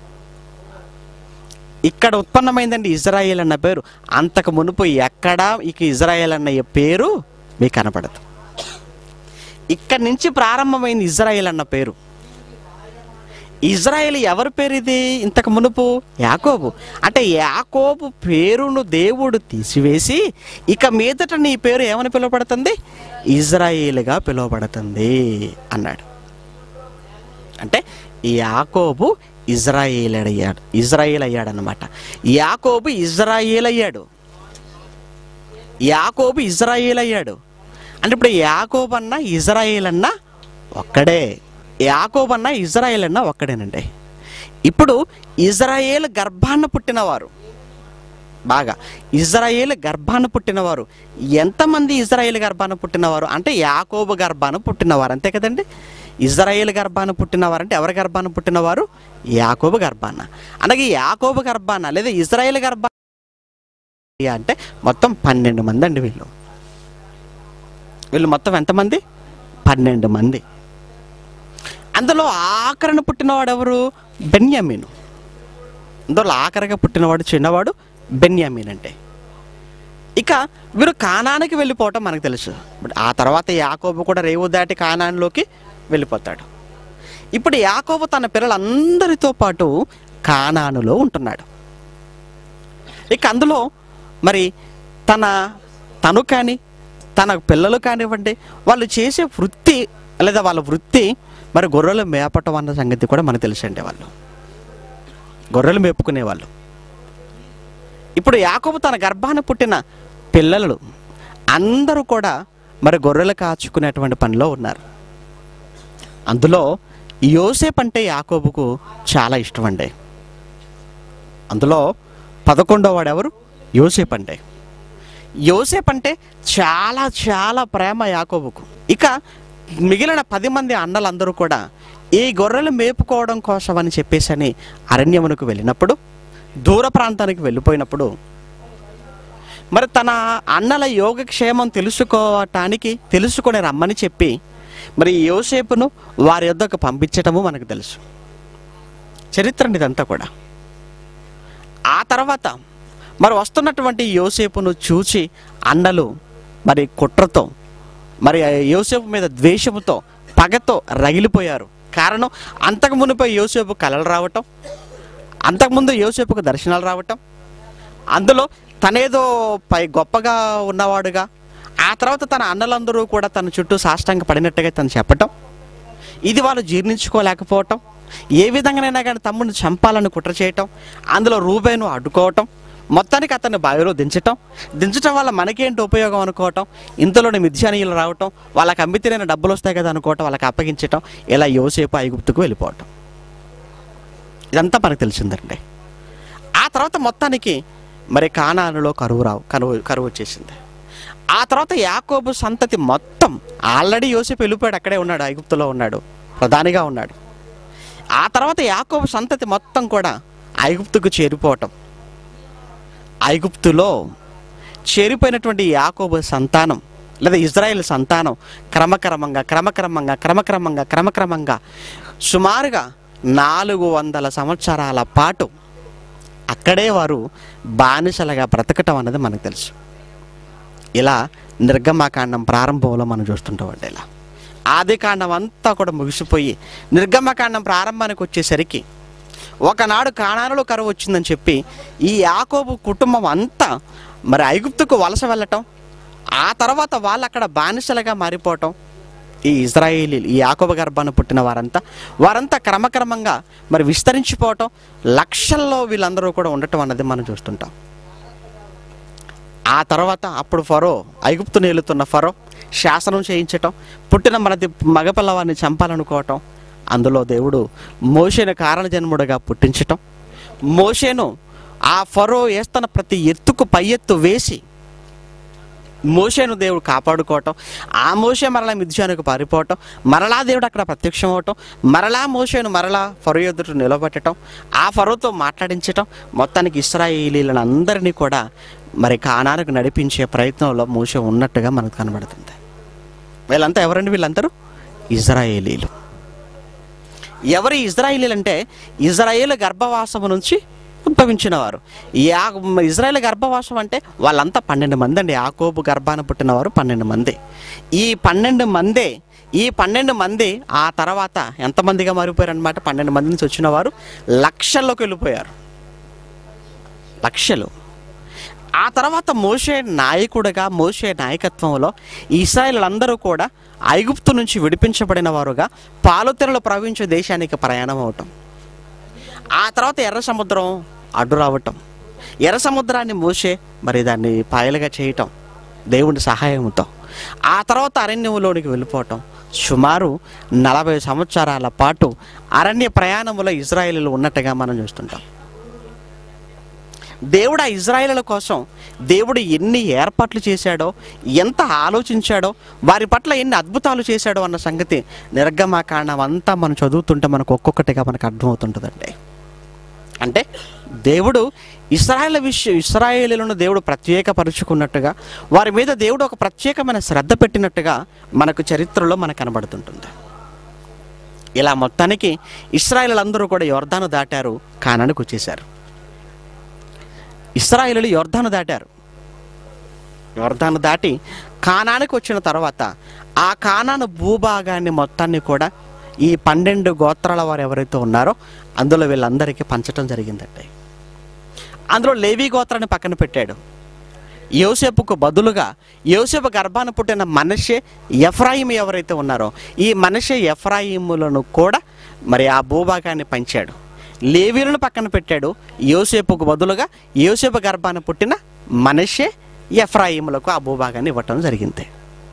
ఇక్కడ ఉత్పన్నమైందండి ఇజ్రాయేల్ అన్న పేరు. అంతకు మునుపు ఎక్కడా ఇక ఇజ్రాయేల్ అన్న పేరు మీకు కనపడదు. ఇక్కడి నుంచి ప్రారంభమైంది ఇజ్రాయేల్ అన్న పేరు. ఇజ్రాయేల్ ఎవరి పేరు ఇది? ఇంతకు మునుపు యాకోబు. అంటే యాకోబు పేరును దేవుడు తీసివేసి ఇక మీదట నీ పేరు ఏమని పిలువబడుతుంది? ఇజ్రాయేలుగా పిలువబడుతుంది అన్నాడు. అంటే యాకోబు ఇజ్రాయేల్ అయ్యాడు, ఇజ్రాయేల్ అయ్యాడు అన్నమాట. యాకోబు ఇజ్రాయేల్ అయ్యాడు, యాకోబు ఇజ్రాయేల్ అయ్యాడు. అంటే ఇప్పుడు యాకోబు అన్న ఇజ్రాయేల్ అన్న ఒక్కడే, యాకోబు అన్న ఇజ్రాయేల్ అన్న ఒక్కడేనండి. ఇప్పుడు ఇజ్రాయేల్ గర్భాన్ని పుట్టినవారు, బాగా ఇజ్రాయేల్ గర్భాన్ని పుట్టినవారు ఎంతమంది? ఇజ్రాయేల్ గర్భాన్ని పుట్టినవారు అంటే యాకోబు గర్భాన్ని పుట్టినవారు, అంతే కదండి. ఇజ్రాయేల్ గర్భాన్ని పుట్టినవారు అంటే ఎవరి గర్భాన్ని పుట్టినవారు? యాకోబు గర్భాన. అలాగే యాకోబు గర్భాన లేదా ఇజ్రాయేల్ గర్భాన అంటే మొత్తం పన్నెండు మంది అండి. వీళ్ళు వీళ్ళు మొత్తం ఎంతమంది? పన్నెండు మంది. అందులో ఆఖరణ పుట్టినవాడు ఎవరు? బెన్యామీను. అందులో ఆఖరిగా పుట్టినవాడు చిన్నవాడు బెన్యామీన్. అంటే ఇక వీరు కానానికి వెళ్ళిపోవటం మనకు తెలుసు. ఆ తర్వాత యాకోబు కూడా రేవు దాటి కానాన్లోకి వెళ్ళిపోతాడు. ఇప్పుడు యాకోబు తన పిల్లలందరితో పాటు కానానులో ఉంటున్నాడు. ఇక అందులో మరి తన తను కానీ తన పిల్లలు కానివ్వండి, వాళ్ళు చేసే వృత్తి లేదా వాళ్ళ వృత్తి మరి గొర్రెలు మేపటం అన్న సంగతి కూడా మనకు తెలుసండి. వాళ్ళు గొర్రెలు మేపుకునేవాళ్ళు. ఇప్పుడు యాకోబు తన గర్భాన పుట్టిన పిల్లలు అందరూ కూడా మరి గొర్రెలు కాచుకునేటువంటి పనిలో ఉన్నారు. అందులో యోసేపు అంటే యాకోబుకు చాలా ఇష్టం అండి. అందులో పదకొండో వాడు ఎవరు? యోసేపు అంటే. యోసేపు అంటే చాలా చాలా ప్రేమ యాకోబుకు. ఇక మిగిలిన పది మంది అన్నలందరూ కూడా ఈ గొర్రెలు మేపుకోవడం కోసం అని చెప్పేసి అరణ్యమునకు వెళ్ళినప్పుడు, దూర ప్రాంతానికి వెళ్ళిపోయినప్పుడు మరి తన అన్నల యోగక్షేమం తెలుసుకోవటానికి తెలుసుకొని రమ్మని చెప్పి మరి యోసేపును వారి యొద్దకు పంపించటము మనకు తెలుసు. చరిత్ర ఇదంతా కూడా. ఆ తర్వాత మరి వస్తున్నటువంటి యోసేపును చూచి అన్నలు మరి కుట్రతో, మరి యోసేపు మీద ద్వేషముతో, పగతో రగిలిపోయారు. కారణం, అంతకు మునిపై యోసేపు కలలు రావటం, అంతకుముందు యోసేపుకు దర్శనాలు రావటం, అందులో తనేదో పై గొప్పగా ఉన్నవాడుగా, ఆ తర్వాత తన అన్నలందరూ కూడా తన చుట్టూ సాష్టాంగ పడినట్టుగా తను చెప్పటం, ఇది వాళ్ళు జీర్ణించుకోలేకపోవటం, ఏ విధంగానైనా కానీ తమ్ముడిని చంపాలని కుట్ర చేయటం, అందులో రూబేను అడ్డుకోవటం, మొత్తానికి అతన్ని బావిలో దించటం, దించటం వల్ల మనకేంటి ఉపయోగం అనుకోవటం, ఇంతలోని మిథ్యానీయులు రావటం, వాళ్ళకి అమ్మితేనే డబ్బులు వస్తాయి కదా అనుకోవటం, వాళ్ళకి అప్పగించటం, ఇలా యోసేపు ఐగుప్తుకు వెళ్ళిపోవటం, ఇదంతా మనకు తెలిసిందండి. ఆ తర్వాత మొత్తానికి మరి కానానులో కరువు రావు కరువు కరువు వచ్చేసింది. ఆ తర్వాత యాకోబు సంతతి మొత్తం, ఆల్రెడీ యోసేపు వెళ్ళిపోయాడు, అక్కడే ఉన్నాడు, ఐగుప్తులో ఉన్నాడు, ప్రధానిగా ఉన్నాడు. ఆ తర్వాత యాకోబు సంతతి మొత్తం కూడా ఐగుప్తుకు చేరిపోవటం, ఐగుప్తులో చేరిపోయినటువంటి యాకోబు సంతానం లేదా ఇజ్రాయేల్ సంతానం క్రమక్రమంగా క్రమక్రమంగా క్రమక్రమంగా క్రమక్రమంగా సుమారుగా నాలుగు వందల సంవత్సరాల పాటు అక్కడే వారు బానిసలుగా బ్రతకటం అన్నది మనకు తెలుసు. ఇలా నిర్గమకాండం ప్రారంభంలో మనం చూస్తుంటామండి. ఇలా ఆది కాండం అంతా కూడా ముగిసిపోయి నిర్గమకాండం ప్రారంభానికి వచ్చేసరికి ఒకనాడు కానానులో కరువు వచ్చిందని చెప్పి ఈ యాకోబు కుటుంబం అంతా మరి ఐగుప్తుకు వలస వెళ్ళటం, ఆ తర్వాత వాళ్ళు అక్కడ బానిసలుగా మారిపోవటం, ఈ ఇజ్రాయేలీలు, ఈ యాకోబు గర్భాన్ని పుట్టిన వారంతా వారంతా క్రమక్రమంగా మరి విస్తరించిపోవటం, లక్షల్లో వీళ్ళందరూ కూడా ఉండటం అన్నది మనం చూస్తుంటాం. ఆ తర్వాత అప్పుడు ఫరో, ఐగుప్తుని ఏలుతున్న ఫరో శాసనం చేయించటం, పుట్టిన మనది మగపిల్లవాడిని చంపాలనుకోవటం, అందులో దేవుడు మోషేను కారణజన్ముడుగా పుట్టించటం, మోషేను ఆ ఫరో వేస్తున్న ప్రతి ఎత్తుకు పై ఎత్తు వేసి మోషేను దేవుడు కాపాడుకోవటం, ఆ మోషే మరలా మిద్యానుకు పారిపోవటం, మరలా దేవుడు అక్కడ ప్రత్యక్షం అవటం, మరలా మోషేను మరలా ఫరో ఎదుట నిలబెట్టడం, ఆ ఫరోతో మాట్లాడించటం, మొత్తానికి ఇశ్రాయేలీలను అందరినీ కూడా మరి కానానుకు నడిపించే ప్రయత్నంలో మోషే ఉన్నట్టుగా మనకు కనబడుతుంది. వీళ్ళంతా ఎవరండి? వీళ్ళందరూ ఇజ్రాయేలీలు. ఎవరి ఇజ్రాయేలీలు అంటే ఇజ్రాయేల్ గర్భవాసము నుంచి ఉద్భవించిన వారు. యా ఇజ్రాయేల్ గర్భవాసం అంటే వాళ్ళంతా పన్నెండు మంది అండి. యాకోబు గర్భాన పుట్టిన వారు పన్నెండు మంది. ఈ పన్నెండు మందే ఈ పన్నెండు మంది ఆ తర్వాత ఎంతమందిగా మారిపోయారు అనమాట? పన్నెండు మంది నుంచి వచ్చిన వారు లక్షల్లోకి వెళ్ళిపోయారు, లక్షలు. ఆ తర్వాత మోషే నాయకుడిగా, మోషే నాయకత్వంలో ఇశ్రాయేలు అందరూ కూడా ఐగుప్తు నుంచి విడిపించబడిన వారుగా పాలుతెరలో ప్రవహించే దేశానికి ప్రయాణం అవటం, ఆ తర్వాత ఎర్ర సముద్రం అడ్డు రావటం, ఎర్ర సముద్రాన్ని మోషే మరి దాన్ని పాయలుగా చేయటం దేవుని సహాయంతో, ఆ తర్వాత అరణ్యంలోనికి వెళ్ళిపోవటం, సుమారు నలభై సంవత్సరాల పాటు అరణ్య ప్రయాణంలో ఇజ్రాయేలీలు ఉన్నట్టుగా మనం చూస్తుంటాం. దేవుడు ఆ ఇజ్రాయేలుల కోసం దేవుడు ఎన్ని ఏర్పాట్లు చేశాడో, ఎంత ఆలోచించాడో, వారి పట్ల ఎన్ని అద్భుతాలు చేశాడో అన్న సంగతి నిర్గమకాండం అంతా మనం చదువుతుంటే మనకు ఒక్కొక్కటిగా మనకు అర్థమవుతుంటుందండి. అంటే దేవుడు ఇశ్రాయేల్ విషయం ఇశ్రాయేలీలను దేవుడు ప్రత్యేకపరుచుకున్నట్టుగా, వారి మీద దేవుడు ఒక ప్రత్యేకమైన శ్రద్ధ పెట్టినట్టుగా మనకు చరిత్రలో మనకు కనబడుతుంటుంది. ఇలా మొత్తానికి ఇశ్రాయేలీలందరూ కూడా యొర్దాను దాటారు, కానానుకు వచ్చేశారు. ఇశ్రాయేలీలు యొర్దాను దాటారు, యొర్దాను దాటి కానానుకు వచ్చిన తర్వాత ఆ కానాను భూభాగాన్ని మొత్తాన్ని కూడా ఈ పన్నెండు గోత్రాల వారు ఎవరైతే ఉన్నారో అందులో వీళ్ళందరికీ పంచటం జరిగిందండి. అందులో లేవీ గోత్రాన్ని పక్కన పెట్టాడు. యోసేపుకు బదులుగా యోసేపు గర్భాన పుట్టిన మనషే, ఎఫ్రాయిము ఎవరైతే ఉన్నారో ఈ మనషే ఎఫ్రాయిములను కూడా మరి ఆ భూభాగాన్ని పంచాడు. లేవీలను పక్కన పెట్టాడు. యోసేపుకు బదులుగా యోసేపు గర్భాన పుట్టిన మనషే, ఎఫ్రాయిములకు ఆ భూభాగాన్ని ఇవ్వటం జరిగింది.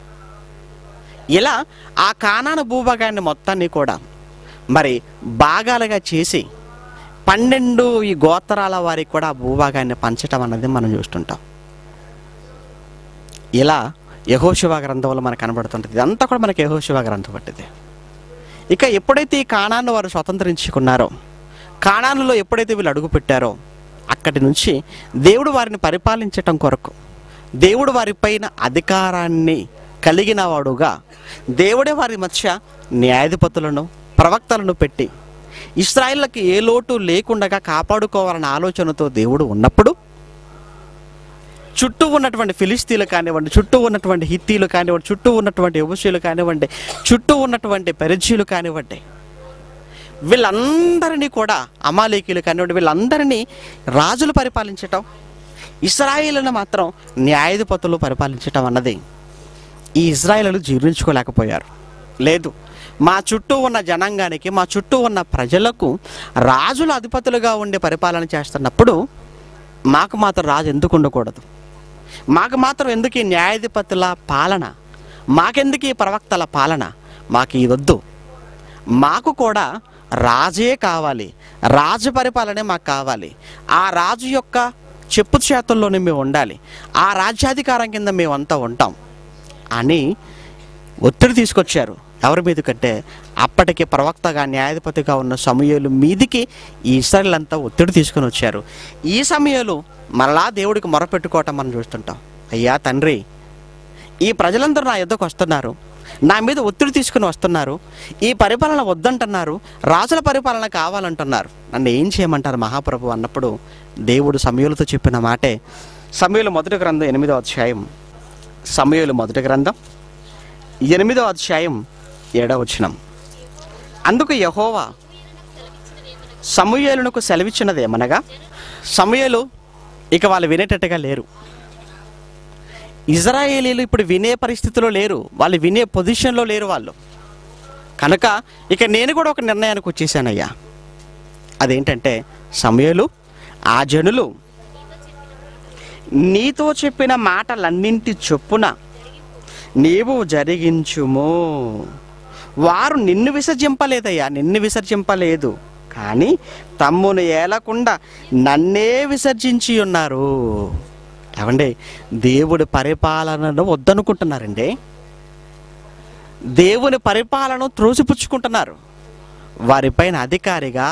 ఇలా ఆ కానాను భూభాగాన్ని మొత్తాన్ని కూడా మరి భాగాలుగా చేసి పన్నెండు ఈ గోత్రాల వారికి కూడా ఆ భూభాగాన్ని పంచటం అన్నది మనం చూస్తుంటాం. ఇలా యెహోషువ గ్రంథంలో మనకు కనబడుతుంటుంది. ఇదంతా కూడా మనకి యెహోషువ గ్రంథం పట్టింది. ఇక ఎప్పుడైతే ఈ కానాను వారు స్వతంత్రించుకున్నారో, కానానులో ఎప్పుడైతే వీళ్ళు అడుగు పెట్టారో అక్కడి నుంచి దేవుడు వారిని పరిపాలించటం కొరకు, దేవుడు వారిపైన అధికారాన్ని కలిగిన వాడుగా దేవుడే వారి మధ్య న్యాయాధిపతులను, ప్రవక్తలను పెట్టి ఇశ్రాయేలుకి ఏ లోటు లేకుండా కాపాడుకోవాలన్న ఆలోచనతో దేవుడు ఉన్నప్పుడు చుట్టూ ఉన్నటువంటి ఫిలిస్తీన్లు కానివ్వండి, చుట్టూ ఉన్నటువంటి హిత్తీలు కానివ్వండి, చుట్టూ ఉన్నటువంటి యెబూసీయులు కానివ్వండి, చుట్టూ ఉన్నటువంటి పెరిజ్జీయులు కానివ్వండి, వీళ్ళందరినీ కూడా అమాలేకీయులు కానివ్వండి, వీళ్ళందరినీ రాజులు పరిపాలించటం, ఇశ్రాయేలును మాత్రం న్యాయాధిపతులు పరిపాలించటం అన్నది ఈ ఇశ్రాయేలు జీర్ణించుకోలేకపోయారు. లేదు, మా చుట్టూ ఉన్న జనాంగానికి, మా చుట్టూ ఉన్న ప్రజలకు రాజుల అధిపతులుగా ఉండి పరిపాలన చేస్తున్నప్పుడు మాకు మాత్రం రాజు ఎందుకు ఉండకూడదు, మాకు మాత్రం ఎందుకు ఈ న్యాయాధిపతుల పాలన, మాకెందుకు ఈ ప్రవక్తల పాలన, మాకు ఈ వద్దు, మాకు కూడా రాజే కావాలి, రాజు పరిపాలనే మాకు కావాలి, ఆ రాజు యొక్క చెప్పు చేతుల్లోనే మేము ఉండాలి, ఆ రాజ్యాధికారం కింద మేమంతా ఉంటాం అని ఒత్తిడి తీసుకొచ్చారు. ఎవరి మీద కంటే అప్పటికి ప్రవక్తగా న్యాయాధిపతిగా ఉన్న సమూయేలు మీదికి ఈ ఇశ్రాయేలంతా ఒత్తిడి తీసుకొని వచ్చారు. ఈ సమూయేలు మరలా దేవుడికి మొరపెట్టుకోవటం మనం చూస్తుంటాం. అయ్యా తండ్రి, ఈ ప్రజలందరూ నా యొద్దకు వస్తున్నారు, నా మీద ఒత్తిడి తీసుకుని వస్తున్నారు, ఈ పరిపాలన వద్దంటున్నారు, రాజుల పరిపాలన కావాలంటున్నారు, నన్ను ఏం చేయమంటారు మహాప్రభు అన్నప్పుడు దేవుడు సమూయేలుతో చెప్పిన మాటే సమూయేలు మొదటి గ్రంథం ఎనిమిదో అధ్యాయం సమూయేలు మొదటి గ్రంథం ఎనిమిదో అధ్యాయం ఏడవ వచనం. అందుకు యెహోవా సమూయేలునకు సెలవిచ్చినది ఏమనగా, సమూయేలు ఇక వాళ్ళు వినేటట్టుగా లేరు, ఇశ్రాయేలీలు ఇప్పుడు వినే పరిస్థితిలో లేరు, వాళ్ళు వినే పొజిషన్లో లేరు వాళ్ళు, కనుక ఇక నేను కూడా ఒక నిర్ణయానికి వచ్చేసానయ్యా. అదేంటంటే, సమూయేలు, ఆ జనులు నీతో చెప్పిన మాటలన్నింటి చొప్పున నీవు జరిగించుము. వారు నిన్ను విసర్జింపలేదయ్యా, నిన్ను విసర్జింపలేదు, కానీ తమ్మును ఏలకుండా నన్నే విసర్జించి ఉన్నారు. ఏమండి, దేవుడి పరిపాలనను వద్దనుకుంటున్నారండి, దేవుని పరిపాలన త్రోసిపుచ్చుకుంటున్నారు. వారిపైన అధికారిగా,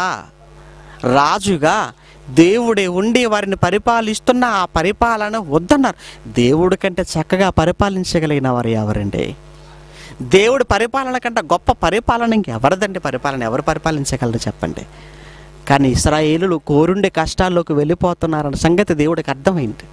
రాజుగా దేవుడే ఉండి వారిని పరిపాలిస్తున్న ఆ పరిపాలన వద్దన్నారు. దేవుడి కంటే చక్కగా పరిపాలించగలిగిన వారు ఎవరండి? దేవుడి పరిపాలన కంటే గొప్ప పరిపాలన ఇంకెవరిదండి? పరిపాలన ఎవరు పరిపాలించగలరు చెప్పండి? కానీ ఇశ్రాయేలులు కోరుండి కష్టాల్లోకి వెళ్ళిపోతున్నారన్న సంగతి దేవుడికి అర్థమైంది.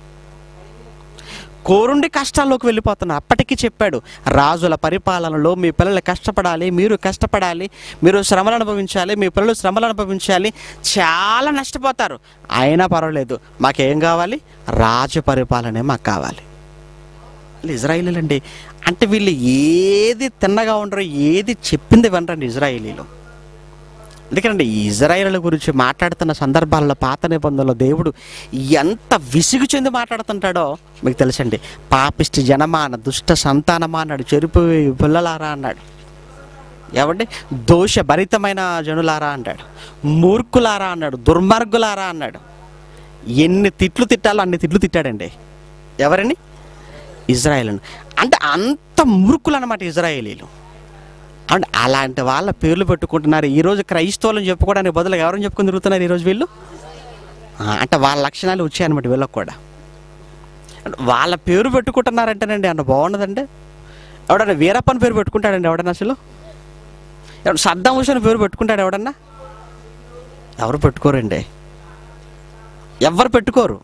కోరుండి కష్టాల్లోకి వెళ్ళిపోతున్నారు. అప్పటికీ చెప్పాడు, రాజుల పరిపాలనలో మీ పిల్లలు కష్టపడాలి, మీరు కష్టపడాలి, మీరు శ్రమలు అనుభవించాలి, మీ పిల్లలు శ్రమలు అనుభవించాలి, చాలా నష్టపోతారు, అయినా పర్వాలేదు, మాకేం కావాలి? రాజు పరిపాలనే మాకు కావాలి. ఇజ్రాయేలీలండి అంటే వీళ్ళు ఏది తిన్నగా ఉండరు, ఏది చెప్పింది వినరండి ఇజ్రాయేలీలు. ఎందుకంటే ఇజ్రాయేలు గురించి మాట్లాడుతున్న సందర్భాల్లో పాత నిబంధనలో దేవుడు ఎంత విసుగు చెంది మాట్లాడుతుంటాడో మీకు తెలుసండి. పాపిష్టి జనమాన, దుష్ట సంతానమా అన్నాడు, చెరుపు పిల్లలారా అన్నాడు, ఏమంటే దోష భరితమైన జనులారా అన్నాడు, మూర్ఖులారా అన్నాడు, దుర్మార్గులారా అన్నాడు. ఎన్ని తిట్లు తిట్టాలో అన్ని తిట్లు తిట్టాడండి. ఎవరని? ఇజ్రాయేలును. అంటే అంత మూర్ఖులు అన్నమాట ఇజ్రాయేలీలు. అంటే అలాంటి వాళ్ళ పేర్లు పెట్టుకుంటున్నారు. ఈరోజు క్రైస్తవులను చెప్పుకోవడానికి బదులుగా ఎవరైనా చెప్పుకొని తిరుగుతున్నారు ఈరోజు వీళ్ళు. అంటే వాళ్ళ లక్షణాలు వచ్చాయన్నమాట వీళ్ళకి కూడా. వాళ్ళ పేరు పెట్టుకుంటున్నారంటేనండి అన్న బాగున్నదండి. ఎవడన్నా వీరప్పని పేరు పెట్టుకుంటాడండి ఎవడన్నా? అసలు ఎవడు సద్దాం హుసేన్ పేరు పెట్టుకుంటాడు ఎవడన్నా? ఎవరు పెట్టుకోరండి, ఎవరు పెట్టుకోరు.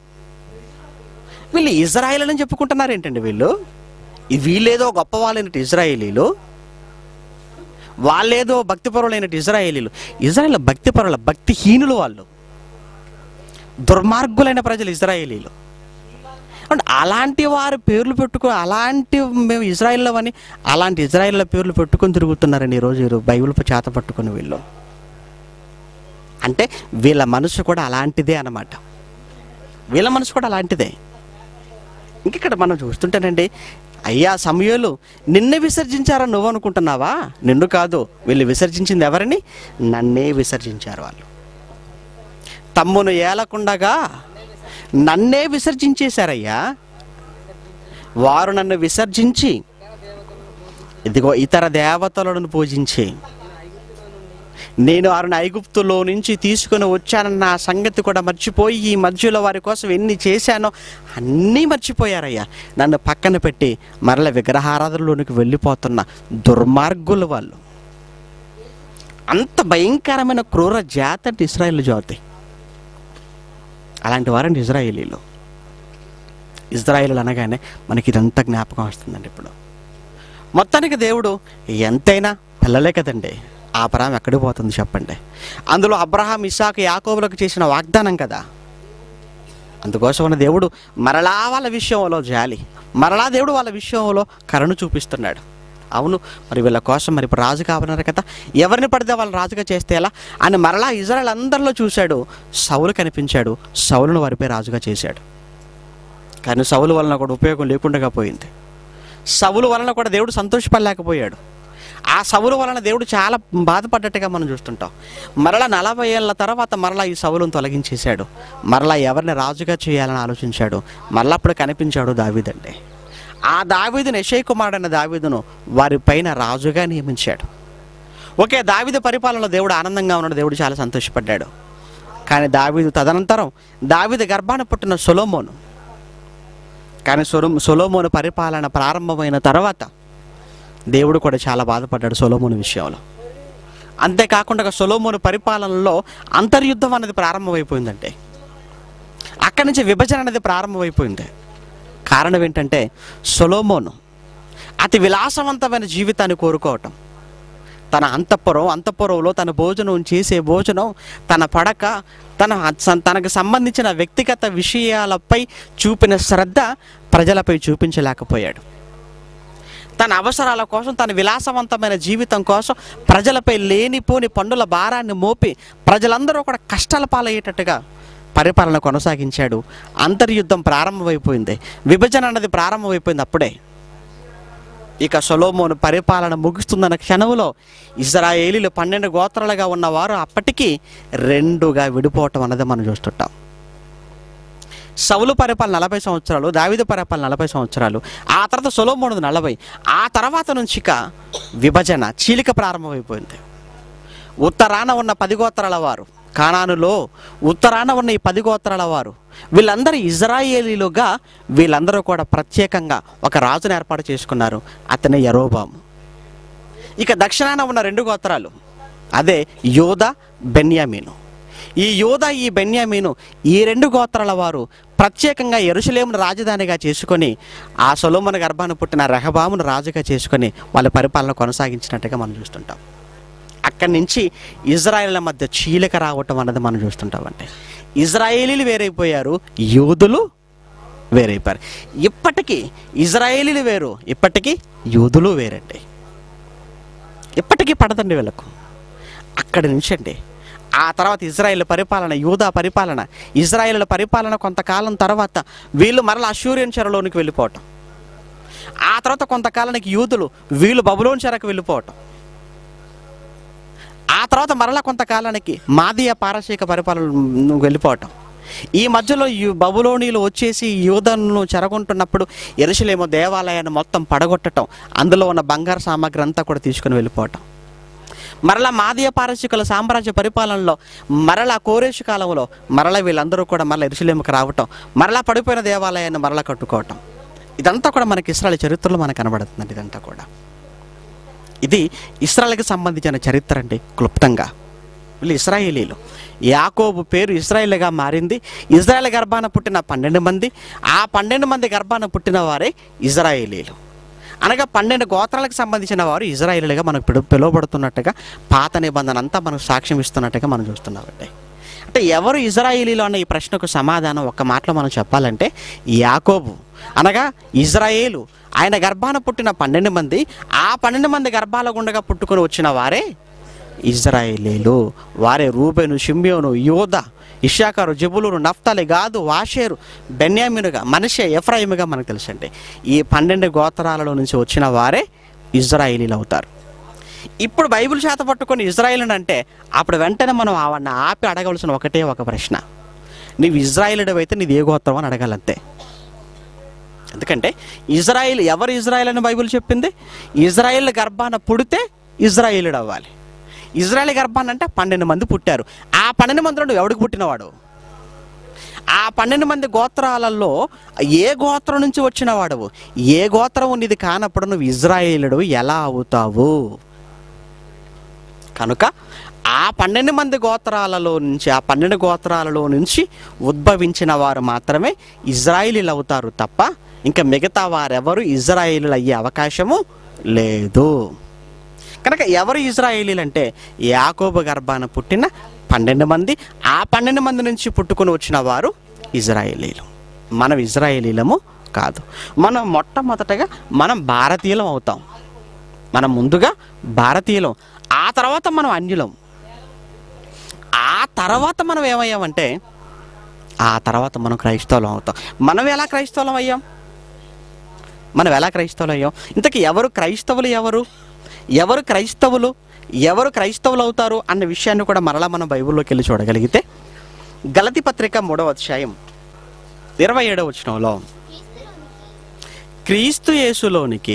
వీళ్ళు ఇజ్రాయేల్ అని చెప్పుకుంటున్నారు ఏంటండి వీళ్ళు? వీళ్ళేదో గొప్ప వాళ్ళైనట్టు ఇజ్రాయేలీలు, వాళ్ళేదో భక్తిపరులైనట్టు ఇజ్రాయేలీలు. ఇజ్రాయేల్ భక్తిపరుల భక్తిహీనులు, వాళ్ళు దుర్మార్గులైన ప్రజలు ఇజ్రాయేలీలు. అంటే అలాంటి వారి పేర్లు పెట్టుకో, అలాంటి మేము ఇజ్రాయేల్లో అని అలాంటి ఇజ్రాయేల్ పేర్లు పెట్టుకొని తిరుగుతున్నారండి ఈరోజు బైబిల్ చేత పట్టుకుని వీళ్ళు. అంటే వీళ్ళ మనసు కూడా అలాంటిదే అన్నమాట, వీళ్ళ మనసు కూడా అలాంటిదే. ఇంకిక్కడ మనం చూస్తుంటేనండి, అయ్యా సమూయేలు, నిన్ను విసర్జించారని నువ్వు అనుకుంటున్నావా? నిన్ను కాదు, వీళ్ళు విసర్జించింది ఎవరిని? నన్నే విసర్జించారు వాళ్ళు. తమ్మును ఏలకుండగా నన్నే విసర్జించేశారయ్యా. వారు నన్ను విసర్జించి ఇదిగో ఇతర దేవతలను పూజించి నేను వారిని ఐగుప్తులో నుంచి తీసుకుని వచ్చానన్న ఆ సంగతి కూడా మర్చిపోయి ఈ మధ్యలో వారి కోసం ఎన్ని చేశానో అన్నీ మర్చిపోయారయ్యా. నన్ను పక్కన పెట్టి మరల విగ్రహారాధనలోనికి వెళ్ళిపోతున్న దుర్మార్గులు వాళ్ళు. అంత భయంకరమైన క్రూర జాతి అంటే ఇశ్రాయేలు జాతి. అలాంటి వారండి ఇజ్రాయేలీలు. ఇజ్రాయేలు అనగానే మనకి ఇదంతా జ్ఞాపకం వస్తుందండి. ఇప్పుడు మొత్తానికి దేవుడు ఎంతైనా పిల్లలే కదండి, అబ్రహాం ఎక్కడికి పోతుంది చెప్పండి. అందులో అబ్రహాం, ఇస్సాకు, యాకోబులకు చేసిన వాగ్దానం కదా. అందుకోసం ఉన్న దేవుడు మరలా వాళ్ళ విషయంలో జాలి, మరలా దేవుడు వాళ్ళ విషయంలో కరుణ చూపిస్తున్నాడు. అవును, మరి వీళ్ళ కోసం మరి ఇప్పుడు రాజు కావాలన్నారు కదా, ఎవరిని పడితే వాళ్ళు రాజుగా చేస్తే ఎలా అని మరలా ఇజ్రాయెల్ అందరిలో చూశాడు. సౌలు కనిపించాడు, సౌలును వారిపై రాజుగా చేశాడు. కానీ సౌలు వలన కూడా ఉపయోగం లేకుండా పోయింది. సౌలు వలన కూడా దేవుడు సంతోషపడలేకపోయాడు. ఆ సౌలు వలన దేవుడు చాలా బాధపడ్డట్టుగా మనం చూస్తుంటాం. మరలా నలభై ఏళ్ళ తర్వాత మరలా ఈ సౌలును తొలగించేశాడు. మరలా ఎవరిని రాజుగా చేయాలని ఆలోచించాడు. మరలా అప్పుడు కనిపించాడు దావీదండి. ఆ దావీదును, యెషై కుమారుడైన దావీదును వారి పైన రాజుగా నియమించాడు. ఓకే, దావీదు పరిపాలనలో దేవుడు ఆనందంగా ఉన్నాడు, దేవుడు చాలా సంతోషపడ్డాడు. కానీ దావీదు తదనంతరం దావీదు గర్భాన పుట్టిన సొలొమోను, కానీ సొలో సొలొమోను పరిపాలన ప్రారంభమైన తర్వాత దేవుడు కూడా చాలా బాధపడ్డాడు సొలొమోను విషయంలో. అంతేకాకుండా సొలొమోను పరిపాలనలో అంతర్యుద్ధం అనేది ప్రారంభమైపోయిందంటే, అక్కడి నుంచి విభజన అనేది ప్రారంభమైపోయింది. కారణం ఏంటంటే సొలొమోను అతి విలాసవంతమైన జీవితాన్ని కోరుకోవటం. తన అంతఃపురం అంతఃపురంలో తన భోజనం చేసే భోజనం, తన పడక, తన తనకు సంబంధించిన వ్యక్తిగత విషయాలపై చూపిన శ్రద్ధ ప్రజలపై చూపించలేకపోయాడు. తన అవసరాల కోసం, తన విలాసవంతమైన జీవితం కోసం ప్రజలపై లేనిపోని పన్నుల భారాన్ని మోపి ప్రజలందరూ కూడా కష్టాల పాలయ్యేటట్టుగా పరిపాలన కొనసాగించాడు. అంతర్యుద్ధం ప్రారంభమైపోయింది, విభజన అన్నది ప్రారంభమైపోయింది. అప్పుడే ఇక సొలొమోను పరిపాలన ముగుస్తున్న క్షణంలో ఇశ్రాయేలీలు పన్నెండు గోత్రాలుగా ఉన్నవారు అప్పటికి రెండుగా విడిపోవటం అన్నది మనం చూస్తుంటాం. సౌలు పరిపాలన నలభై సంవత్సరాలు, దావీదు పరిపాలన నలభై సంవత్సరాలు, ఆ తర్వాత సొలొమోనుది నలభై. ఆ తర్వాత నుంచి ఇక విభజన, చీలిక ప్రారంభమైపోయింది. ఉత్తరాన ఉన్న పది గోత్రాల వారు, కానానులో ఉత్తరాన ఉన్న ఈ పది గోత్రాల వారు, వీళ్ళందరూ ఇజ్రాయేలీలుగా వీళ్ళందరూ కూడా ప్రత్యేకంగా ఒక రాజును ఏర్పాటు చేసుకున్నారు. అతనే యరొబాము. ఇక దక్షిణాన ఉన్న రెండు గోత్రాలు, అదే యోదా, బెన్యామీను. ఈ యోదా, ఈ బెన్యామీను, ఈ రెండు గోత్రాల వారు ప్రత్యేకంగా యెరూషలేమును రాజధానిగా చేసుకొని ఆ సొలొమోను గర్భాన పుట్టిన రెహబామును రాజుగా చేసుకొని వాళ్ళ పరిపాలన కొనసాగించినట్టుగా మనం చూస్తుంటాం. అక్కడి నుంచి ఇజ్రాయేళ్ల మధ్య చీలిక రావటం అన్నది మనం చూస్తుంటామంటే, ఇజ్రాయేలీలు వేరైపోయారు, యూదులు వేరైపోయారు. ఇప్పటికీ ఇజ్రాయేలీలు వేరు, ఇప్పటికీ యూదులు వేరండి. ఇప్పటికీ పడదండి వీళ్ళకు. అక్కడి నుంచి అండి ఆ తర్వాత ఇజ్రాయేల్ పరిపాలన, యూదా పరిపాలన, ఇజ్రాయేల్ పరిపాలన కొంతకాలం తర్వాత వీళ్ళు మరలా అష్షూరియన్ చెరలోనికి వెళ్ళిపోవటం, ఆ తర్వాత కొంతకాలానికి యూదులు వీళ్ళు బబులోను చెరకు వెళ్ళిపోవటం, ఆ తర్వాత మరలా కొంతకాలానికి మాదీయ పారసీక పరిపాలన వెళ్ళిపోవటం. ఈ మధ్యలో బబులోనీలు వచ్చేసి యూదను చెరగొంటున్నప్పుడు యెరూషలేము దేవాలయాన్ని మొత్తం పడగొట్టడం, అందులో ఉన్న బంగారు సామాగ్రి అంతా కూడా తీసుకుని వెళ్ళిపోవటం. మరలా మాదీయ పారసీకుల సామ్రాజ్య పరిపాలనలో మరలా కోరేషు కాలంలో మరలా వీళ్ళందరూ కూడా మరలా యెరూషలేముకు రావటం, మరలా పడిపోయిన దేవాలయాన్ని మరలా కట్టుకోవటం. ఇదంతా కూడా మనకి ఇశ్రాయేలు చరిత్రలో మనకు కనబడుతుందండి. ఇదంతా కూడా ఇది ఇశ్రాయేలుకి సంబంధించిన చరిత్ర అండి. క్లుప్తంగా వీళ్ళు ఇశ్రాయేలీలు. యాకోబు పేరు ఇశ్రాయేలుగా మారింది. ఇజ్రాయేల్ గర్భాన పుట్టిన పన్నెండు మంది, ఆ పన్నెండు మంది గర్భాన పుట్టిన వారే ఇజ్రాయేలీలు. అనగా పన్నెండు గోత్రాలకు సంబంధించిన వారు ఇజ్రాయేలీలుగా మనకు పిలు పిలువబడుతున్నట్టుగా పాత నిబంధన అంతా మనకు సాక్ష్యం ఇస్తున్నట్టుగా మనం చూస్తున్నామండి. అంటే ఎవరు ఇజ్రాయేలీలు అన్న ఈ ప్రశ్నకు సమాధానం ఒక్క మాటలో మనం చెప్పాలంటే యాకోబు, అనగా ఇజ్రాయేలు. ఆయన గర్భాన పుట్టిన పన్నెండు మంది, ఆ పన్నెండు మంది గర్భాల గుండగా పుట్టుకొని వచ్చిన వారే ఇజ్రాయేలీలు. వారే రూబేను, షిమ్యోను, యోదా, ఇశ్శాఖారు, జెబులూను, నఫ్తాలి, గాదు, వాషేరు, బెన్యామీనుగా, మనష్షే, ఎఫ్రాయిముగా మనకు తెలుసండి. ఈ పన్నెండు గోత్రాలలో నుంచి వచ్చిన వారే ఇజ్రాయేలీలు అవుతారు. ఇప్పుడు బైబిల్ చేత పట్టుకొని ఇజ్రాయేలు అంటే అప్పుడు వెంటనే మనం ఆవిడ ఆపి అడగవలసిన ఒకటే ఒక ప్రశ్న, నీవు ఇజ్రాయేలుడు అయితే నీది ఏ గోత్రం అని అడగాలంతే. ఎందుకంటే ఇజ్రాయేల్, ఎవరు ఇజ్రాయేల్ అని బైబిల్ చెప్పింది? ఇజ్రాయేల్ గర్భాన పుడితే ఇజ్రాయేలుడు అవ్వాలి. ఇజ్రాయేల్ గర్భాన అంటే పన్నెండు మంది పుట్టారు. ఆ పన్నెండు మందిలో నువ్వు ఎవడికి పుట్టినవాడు? ఆ పన్నెండు మంది గోత్రాలలో ఏ గోత్రం నుంచి వచ్చిన వాడవు? ఏ గోత్రం నీది కానప్పుడు నువ్వు ఇజ్రాయేలుడు ఎలా అవుతావు? కనుక ఆ పన్నెండు మంది గోత్రాలలో నుంచి ఆ పన్నెండు గోత్రాలలో నుంచి ఉద్భవించిన వారు మాత్రమే ఇజ్రాయేలీలు అవుతారు తప్ప ఇంకా మిగతా వారెవరు ఇజ్రాయేలీలు అయ్యే అవకాశము లేదు. కనుక ఎవరు ఇజ్రాయేలీలు అంటే యాకోబు గర్భాన పుట్టిన పన్నెండు మంది, ఆ పన్నెండు మంది నుంచి పుట్టుకొని వచ్చిన వారు ఇజ్రాయేలీలు. మనం ఇజ్రాయేలీలము కాదు. మనం మొట్టమొదటగా మనం భారతీయులం అవుతాం. మనం ముందుగా భారతీయులం, ఆ తర్వాత మనం అన్యులం, ఆ తర్వాత మనం ఏమయ్యామంటే ఆ తర్వాత మనం క్రైస్తవులం అవుతాం. మనం ఎలా క్రైస్తవులం అయ్యాం? మనం ఎలా క్రైస్తవులు అయ్యాం? ఇంతకీ ఎవరు క్రైస్తవులు? ఎవరు ఎవరు క్రైస్తవులు ఎవరు క్రైస్తవులు అవుతారు అన్న విషయాన్ని కూడా మరలా మనం బైబిల్లోకి వెళ్ళి చూడగలిగితే గలతీ పత్రిక మూడవ అధ్యాయం ఇరవై ఏడవ వచనంలో, క్రీస్తు యేసులోనికి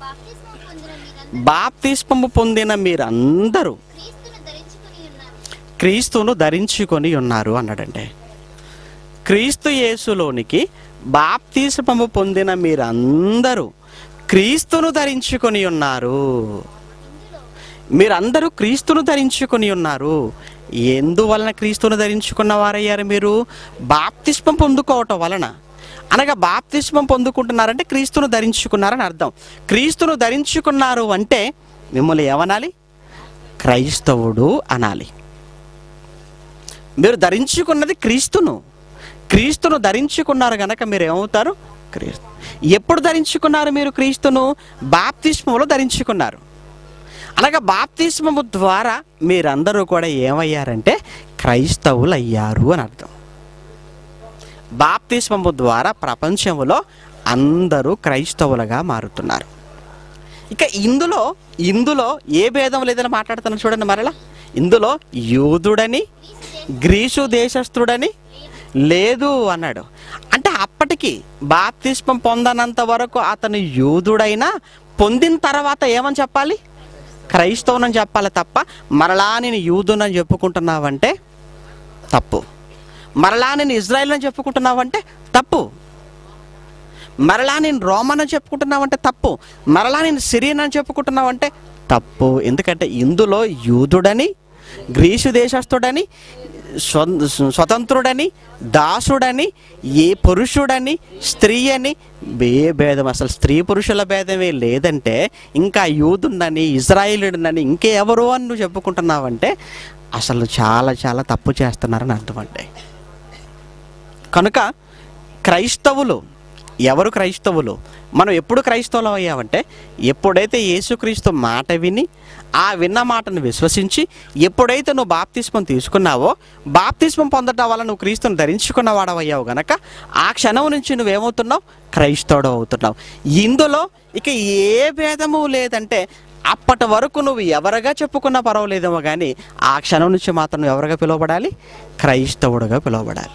బాప్తిస్మము పొందిన మీరందరూ క్రీస్తును ధరించుకొని ఉన్నారు అన్నాడంటే. క్రీస్తు యేసులోనికి బాప్తిస్మము పొందిన మీరందరూ క్రీస్తును ధరించుకొని ఉన్నారు. మీరందరూ క్రీస్తును ధరించుకొని ఉన్నారు. ఎందువలన క్రీస్తును ధరించుకున్న వారయ్యారు మీరు? బాప్తిస్మం పొందుకోవటం వలన. అనగా బాప్తిస్మం పొందుకుంటున్నారంటే క్రీస్తును ధరించుకున్నారని అర్థం. క్రీస్తును ధరించుకున్నారు అంటే మిమ్మల్ని ఏమనాలి? క్రైస్తవుడు అనాలి. మీరు ధరించుకున్నది క్రీస్తును. క్రీస్తును ధరించుకున్నారు కనుక మీరు ఏమవుతారు? క్రీస్తు. ఎప్పుడు ధరించుకున్నారు మీరు క్రీస్తును? బాప్తిస్మములో ధరించుకున్నారు. అనగా బాప్తిస్మము ద్వారా మీరందరూ కూడా ఏమయ్యారంటే క్రైస్తవులు అయ్యారు అని అర్థం. బాప్తిస్మము ద్వారా ప్రపంచంలో అందరూ క్రైస్తవులుగా మారుతున్నారు. ఇక ఇందులో ఇందులో ఏ భేదం లేదని మాట్లాడుతున్నారు చూడండి. మరలా ఇందులో యూదుడని గ్రీసు దేశస్థుడని లేదు అన్నాడు. అంటే అప్పటికి బాప్తిస్మం పొందనంత వరకు అతను యూదుడైనా పొందిన తర్వాత ఏమని చెప్పాలి? క్రైస్తవునని చెప్పాలి తప్ప మరలా నేను యూదునని చెప్పుకుంటున్నావంటే తప్పు. మరలా నేను ఇజ్రాయేల్ అని చెప్పుకుంటున్నావంటే తప్పు. మరలా నేను రోమన్ అని చెప్పుకుంటున్నావంటే తప్పు. మరలా నేను సిరియన్ అని చెప్పుకుంటున్నావంటే తప్పు. ఎందుకంటే ఇందులో యూదుడని గ్రీసు దేశస్థుడని స్వతంత్రుడని దాసుడని ఏ పురుషుడని స్త్రీ అని ఏ భేదం, అసలు స్త్రీ పురుషుల భేదమే లేదంటే ఇంకా యూదునని ఇజ్రాయేలుడనని ఇంకే ఎవరు అని నువ్వు చెప్పుకుంటున్నావంటే అసలు చాలా చాలా తప్పు చేస్తున్నారని అర్థం. అంటే కనుక క్రైస్తవులు ఎవరు? క్రైస్తవులు మనం ఎప్పుడు క్రైస్తవులం అయ్యామంటే ఎప్పుడైతే యేసుక్రీస్తు మాట విని ఆ విన్న మాటను విశ్వసించి ఎప్పుడైతే నువ్వు బాప్తిస్మం తీసుకున్నావో, బాప్తిస్మం పొందటం వల్ల నువ్వు క్రీస్తుని ధరించుకున్న వాడవయ్యావు గనక ఆ క్షణం నుంచి నువ్వేమవుతున్నావు? క్రైస్తవుడు అవుతున్నావు. ఇందులో ఇక ఏ భేదము లేదంటే అప్పటి వరకు నువ్వు ఎవరుగా చెప్పుకున్నా పర్వాలేదేమో కానీ ఆ క్షణం నుంచి మాత్రం నువ్వు ఎవరుగా పిలువబడాలి? క్రైస్తవుడుగా పిలువబడాలి.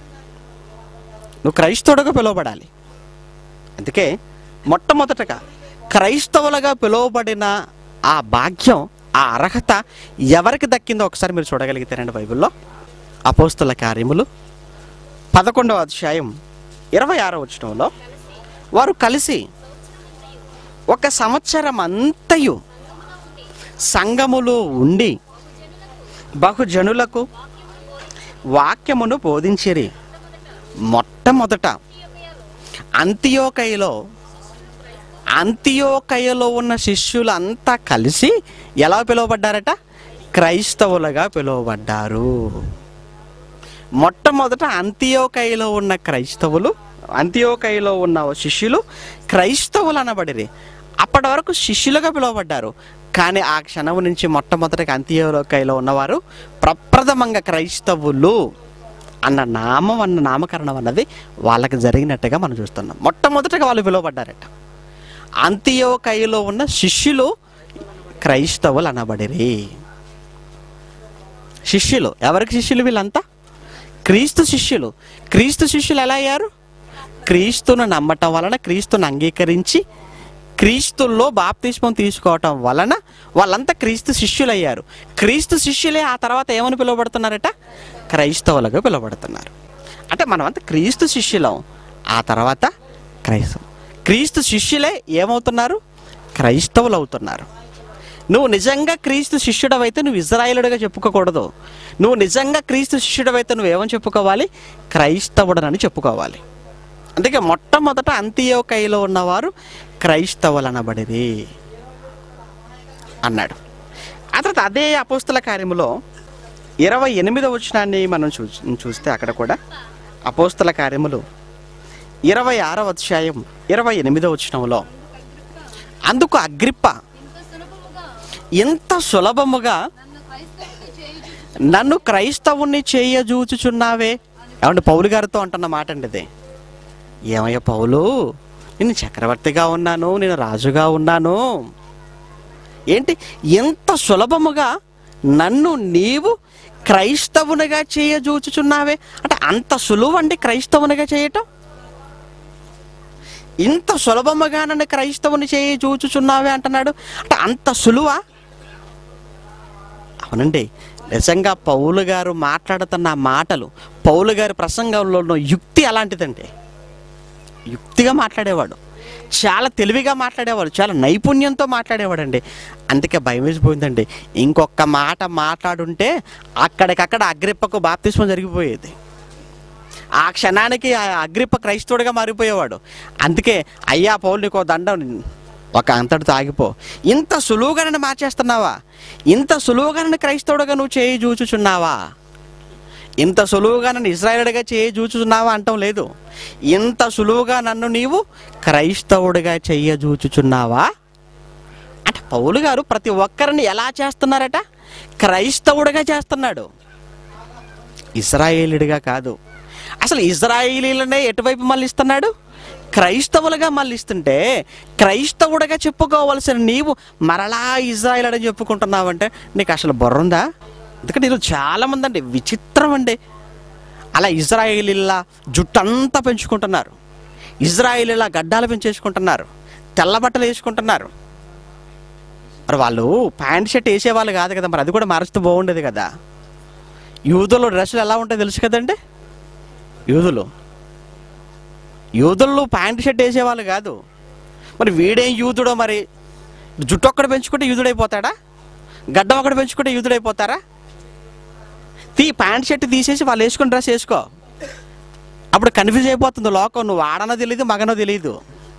నువ్వు క్రైస్తవుడుగా పిలువబడాలి. అందుకే మొట్టమొదటగా క్రైస్తవులుగా పిలువబడిన ఆ భాగ్యం, ఆ అర్హత ఎవరికి దక్కిందో ఒకసారి మీరు చూడగలిగితేనండి బైబిల్లో అపోస్తుల కార్యములు పదకొండవ అధ్యాయం ఇరవై ఆరో వచనంలో, వారు కలిసి ఒక సంవత్సరం అంతయు సంఘములో ఉండి బహుజనులకు వాక్యమును బోధించిరి. మొట్టమొదట అంతియోకయలో అంతియోకయలో ఉన్న శిష్యులంతా కలిసి ఎలా పిలువబడ్డారట? క్రైస్తవులుగా పిలువబడ్డారు. మొట్టమొదట అంతియోకయలో ఉన్న క్రైస్తవులు, అంతియోకయలో ఉన్న శిష్యులు క్రైస్తవులు అనబడిరి. అప్పటి వరకు శిష్యులుగా పిలువబడ్డారు. కానీ ఆ క్షణం నుంచి మొట్టమొదటిగా అంతియోకయలో ఉన్నవారు ప్రప్రథమంగా క్రైస్తవులు అన్న నామం అన్న నామకరణం అన్నది వాళ్ళకి జరిగినట్టుగా మనం చూస్తున్నాం. మొట్టమొదటిగా వాళ్ళు పిలువబడ్డారట. అంతియోకయలో ఉన్న శిష్యులు క్రైస్తవులు అనబడిరి. శిష్యులు ఎవరికి శిష్యులు? వీళ్ళంతా క్రీస్తు శిష్యులు. క్రీస్తు శిష్యులు ఎలా అయ్యారు? క్రీస్తును నమ్మటం వలన, క్రీస్తును అంగీకరించి క్రీస్తుల్లో బాప్తిస్మం తీసుకోవటం వలన వాళ్ళంతా క్రీస్తు శిష్యులు అయ్యారు. క్రీస్తు శిష్యులే ఆ తర్వాత ఏమని పిలువబడుతున్నారట? క్రైస్తవులుగా పిలువబడుతున్నారు. అంటే మనమంతా క్రీస్తు శిష్యులం, ఆ తర్వాత క్రైస్తవం. క్రీస్తు శిష్యులే ఏమవుతున్నారు? క్రైస్తవులు అవుతున్నారు. నువ్వు నిజంగా క్రీస్తు శిష్యుడవైతే నువ్వు ఇజ్రాయేలుడిగా చెప్పుకోకూడదు. నువ్వు నిజంగా క్రీస్తు శిష్యుడవైతే నువ్వేమని చెప్పుకోవాలి? క్రైస్తవుడనని చెప్పుకోవాలి. అందుకే మొట్టమొదట అంతియోకయలో ఉన్నవారు క్రైస్తవులనబడిరి అన్నాడు. ఆ తర్వాత అదే అపోస్తల కార్యములో ఇరవై ఎనిమిదవ వచనాన్ని మనం చూ చూస్తే అక్కడ కూడా అపోస్తల కార్యములు ఇరవై ఆరవ అధ్యాయం ఇరవై ఎనిమిదవ వచనంలో, అందుకు అగ్రిప్ప, ఇంత సులభముగా నన్ను క్రైస్తవుణ్ణి చేయజూచుచున్నావే. ఏమంటే పౌలు గారితో అంటున్న మాట అండి ఇది. ఏమయ్య పౌలు, నేను చక్రవర్తిగా ఉన్నాను, నేను రాజుగా ఉన్నాను, ఏంటి ఎంత సులభముగా నన్ను నీవు క్రైస్తవునిగా చేయజూచుచున్నావే? అంటే అంత సులువు అండి క్రైస్తవునిగా చేయటం? ఇంత సులభముగా నన్ను క్రైస్తవుని చేయజూచుచున్నావే అంటున్నాడు. అంటే అంత సులువా? అవునండి, నిజంగా పౌలు గారు మాట్లాడుతున్న మాటలు, పౌలు గారి ప్రసంగంలో ఉన్న యుక్తి అలాంటిదండి. యుక్తిగా మాట్లాడేవాడు, చాలా తెలివిగా మాట్లాడేవాడు, చాలా నైపుణ్యంతో మాట్లాడేవాడండి. అందుకే భయం వేసిపోయిందండి. ఇంకొక మాట మాట్లాడుంటే అక్కడికక్కడ అగ్రిప్పకు బాప్తిస్మం జరిగిపోయేది. ఆ క్షణానికి ఆ అగ్రిప్ప క్రైస్తవుడిగా మారిపోయేవాడు. అందుకే అయ్యా పౌలు నీకో దండం, ఒక అంతటితో ఆగిపో, ఇంత సులువుగా నన్ను మార్చేస్తున్నావా? ఇంత సులువుగా నన్ను క్రైస్తవుడిగా నువ్వు చేయి చూచుచున్నావా? ఇంత సులువుగా నన్ను ఇజ్రాయేలుడిగా చేయి చూచుచున్నావా అంటాం లేదు. ఇంత సులువుగా నన్ను నీవు క్రైస్తవుడిగా చెయ్యజూచుచున్నావా? అంటే పౌలు గారు ప్రతి ఒక్కరిని ఎలా చేస్తున్నారట? క్రైస్తవుడిగా చేస్తున్నాడు, ఇజ్రాయేలుడిగా కాదు. అసలు ఇజ్రాయేలీలనే ఎటువైపు మళ్ళిస్తున్నాడు? క్రైస్తవులుగా మళ్ళిస్తుంటే, క్రైస్తవుడిగా చెప్పుకోవలసిన నీవు మరలా ఇజ్రాయేల్ అని చెప్పుకుంటున్నావంటే నీకు అసలు బుర్రుందా? ఎందుకంటే ఈరోజు చాలామంది అండి విచిత్రం అండి, అలా ఇజ్రాయేలీలా జుట్టంతా పెంచుకుంటున్నారు, ఇజ్రాయేలీలా గడ్డాలు పెంచేసుకుంటున్నారు, తెల్ల బట్టలు వేసుకుంటున్నారు. మరి వాళ్ళు ప్యాంట్ షర్ట్ వేసేవాళ్ళు కాదు కదా, మరి అది కూడా మారుస్తూ బాగుండేది కదా. యూదులు డ్రెస్సులు ఎలా ఉంటాయో తెలుసు కదండి. యూదులు యూదుల్లో ప్యాంట్ షర్ట్ వేసేవాళ్ళు కాదు. మరి వీడేం యూదుడో, మరి జుట్టు ఒక్కడు పెంచుకుంటే యూదుడైపోతాడా? గడ్డం ఒకటి పెంచుకుంటే యూదుడైపోతారా? తీ ప్యాంట్ షర్ట్ తీసేసి వాళ్ళు వేసుకుని డ్రెస్ వేసుకో, అప్పుడు కన్ఫ్యూజ్ అయిపోతుంది లోకం. నువ్వు ఆడనో తెలియదు, మగనో తెలియదు.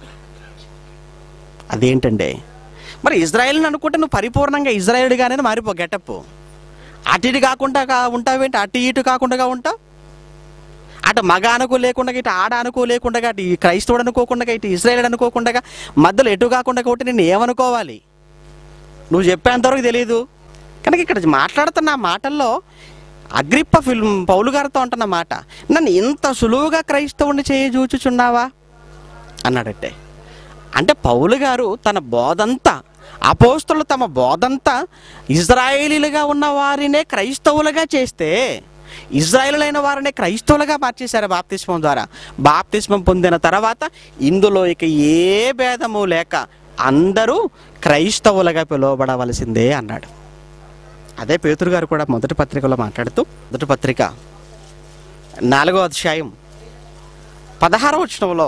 అదేంటండి? మరి ఇజ్రాయేల్ని అనుకుంటే నువ్వు పరిపూర్ణంగా ఇజ్రాయేలుగానే మారిపో. గెటప్ అటు ఇటు కాకుండా ఉంటావేంటి? అటు ఇటు కాకుండా ఉంటావు. అటు మగ అనుకో లేకుండా, ఇటు ఆడ అనుకో లేకుండా, అటు క్రైస్తవుడు అనుకోకుండా, ఇటు ఇజ్రాయేల్ అనుకోకుండా, మధ్యలో ఎటు కాకుండా ఒకటి నేను ఏమనుకోవాలి? నువ్వు చెప్పేంతవరకు తెలియదు. కనుక ఇక్కడ మాట్లాడుతున్న మాటల్లో అగ్రిప్ప ఫిల్మ్ పౌలు గారితో అంటున్న మాట, నన్ను ఇంత సులువుగా క్రైస్తవుడిని చేయజూచుచున్నావా అన్నాడట్టే. అంటే పౌలు గారు తన బోధంతా, అపోస్తలులు తమ బోధంతా ఇజ్రాయేలీలుగా ఉన్న వారినే క్రైస్తవులుగా చేస్తే, ఇజ్రాయేలులైన వారినే క్రైస్తవులుగా మార్చేశారు బాప్తిస్మం ద్వారా. బాప్తిస్మం పొందిన తర్వాత ఇందులో ఇక ఏ భేదము లేక అందరూ క్రైస్తవులుగా పిలువబడవలసిందే అన్నాడు. అదే పేతురు గారు కూడా మొదటి పత్రికలో మాట్లాడుతూ, మొదటి పత్రిక నాలుగో అధ్యాయం పదహారవ వచనంలో,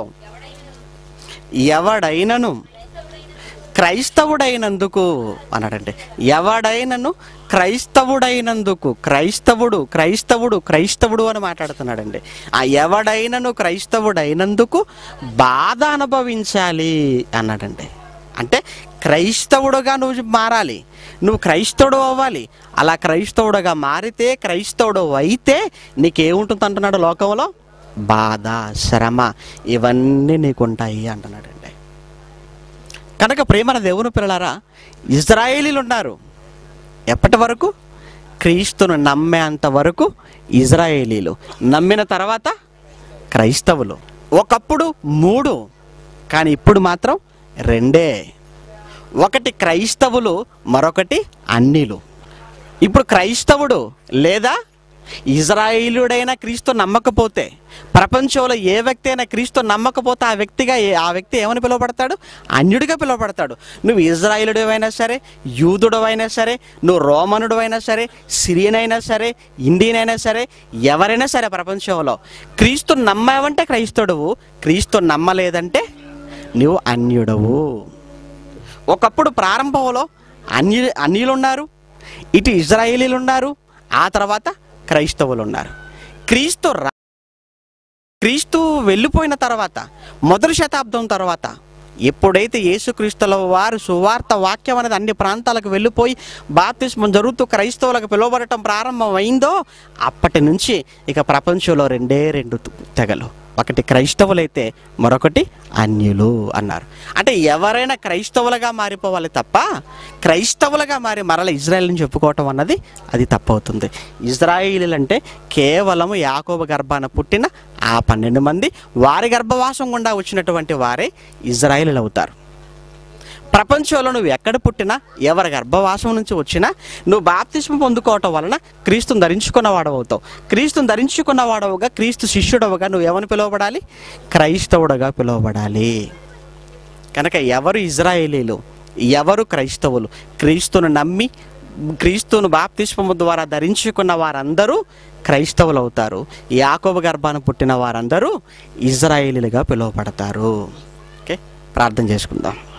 ఎవడైనను క్రైస్తవుడైనందుకు అన్నాడంటే. ఎవడైనను క్రైస్తవుడైనందుకు, క్రైస్తవుడు క్రైస్తవుడు క్రైస్తవుడు అని మాట్లాడుతున్నాడండి. ఆ ఎవడైనను క్రైస్తవుడైనందుకు బాధ అనుభవించాలి అన్నాడండి. అంటే క్రైస్తవుడుగా నువ్వు మారాలి, నువ్వు క్రైస్తవుడు అవ్వాలి. అలా క్రైస్తవుడుగా మారితే, క్రైస్తవుడు అయితే నీకేముంటుంది అంటున్నాడు? లోకంలో బాధ, శ్రమ ఇవన్నీ నీకుంటాయి అంటున్నాడండి. కనుక ప్రేమన దేవుని పిల్లలారా, ఇజ్రాయేలీలు ఉన్నారు ఎప్పటి వరకు? క్రీస్తును నమ్మేంత వరకు ఇజ్రాయేలీలు, నమ్మిన తర్వాత క్రైస్తవులు. ఒకప్పుడు మూడు, కానీ ఇప్పుడు మాత్రం రెండే. ఒకటి క్రైస్తవులు, మరొకటి అన్యులు. ఇప్పుడు క్రైస్తవుడు లేదా ఇజ్రాయేలుడైనా క్రీస్తు నమ్మకపోతే, ప్రపంచంలో ఏ వ్యక్తి అయినా క్రీస్తు నమ్మకపోతే ఆ వ్యక్తిగా ఆ వ్యక్తి ఏమని పిలువబడతాడు? అన్యుడిగా పిలువబడతాడు. నువ్వు ఇజ్రాయేలుడు అయినా సరే, యూదుడు అయినా సరే, నువ్వు రోమనుడు అయినా సరే, సిరియన్ అయినా సరే, ఇండియన్ అయినా సరే, ఎవరైనా సరే ప్రపంచంలో క్రీస్తు నమ్మావంటే క్రైస్తవుడువు, క్రీస్తు నమ్మలేదంటే నువ్వు అన్యుడవు. ఒకప్పుడు ప్రారంభంలో అన్య అన్యులు ఉన్నారు, ఇటు ఇజ్రాయేలీలు ఉన్నారు, ఆ తర్వాత క్రైస్తవులు ఉన్నారు. క్రీస్తు రా క్రీస్తు వెళ్ళిపోయిన తర్వాత మొదటి శతాబ్దం తర్వాత ఎప్పుడైతే యేసుక్రీస్తుల వారు సువార్త వాక్యం అనేది అన్ని ప్రాంతాలకు వెళ్ళిపోయి బాప్తిస్మం జరుగుతూ క్రైస్తవులకు పిలువబడటం ప్రారంభమైందో అప్పటి నుంచి ఇక ప్రపంచంలో రెండే రెండు తెగలు, ఒకటి క్రైస్తవులైతే మరొకటి అన్యులు అన్నారు. అంటే ఎవరైనా క్రైస్తవులుగా మారిపోవాలి తప్ప క్రైస్తవులుగా మారి మరల ఇజ్రాయేల్ని చెప్పుకోవటం అన్నది అది తప్పవుతుంది. ఇజ్రాయేలీలు అంటే కేవలం యాకోబు గర్భాన పుట్టిన ఆ పన్నెండు మంది, వారి గర్భవాసం గుండా వచ్చినటువంటి వారే ఇజ్రాయేలీలు అవుతారు. ప్రపంచంలో నువ్వు ఎక్కడ పుట్టినా, ఎవరి గర్భవాసం నుంచి వచ్చినా నువ్వు బాప్తిస్మం పొందుకోవటం వలన క్రీస్తుని ధరించుకున్న వాడవుతావు. క్రీస్తుని ధరించుకున్న వాడవుగా, క్రీస్తు శిష్యుడవుగా నువ్వు ఎవరిని పిలువబడాలి? క్రైస్తవుడుగా పిలువబడాలి. కనుక ఎవరు ఇజ్రాయేలీలు, ఎవరు క్రైస్తవులు? క్రీస్తును నమ్మి క్రీస్తును బాప్తిస్మము ద్వారా ధరించుకున్న వారందరూ క్రైస్తవులు అవుతారు. యాకోబు గర్భాన పుట్టిన వారందరూ ఇజ్రాయేలీలుగా పిలువబడతారు. ఓకే, ప్రార్థన చేసుకుందాం.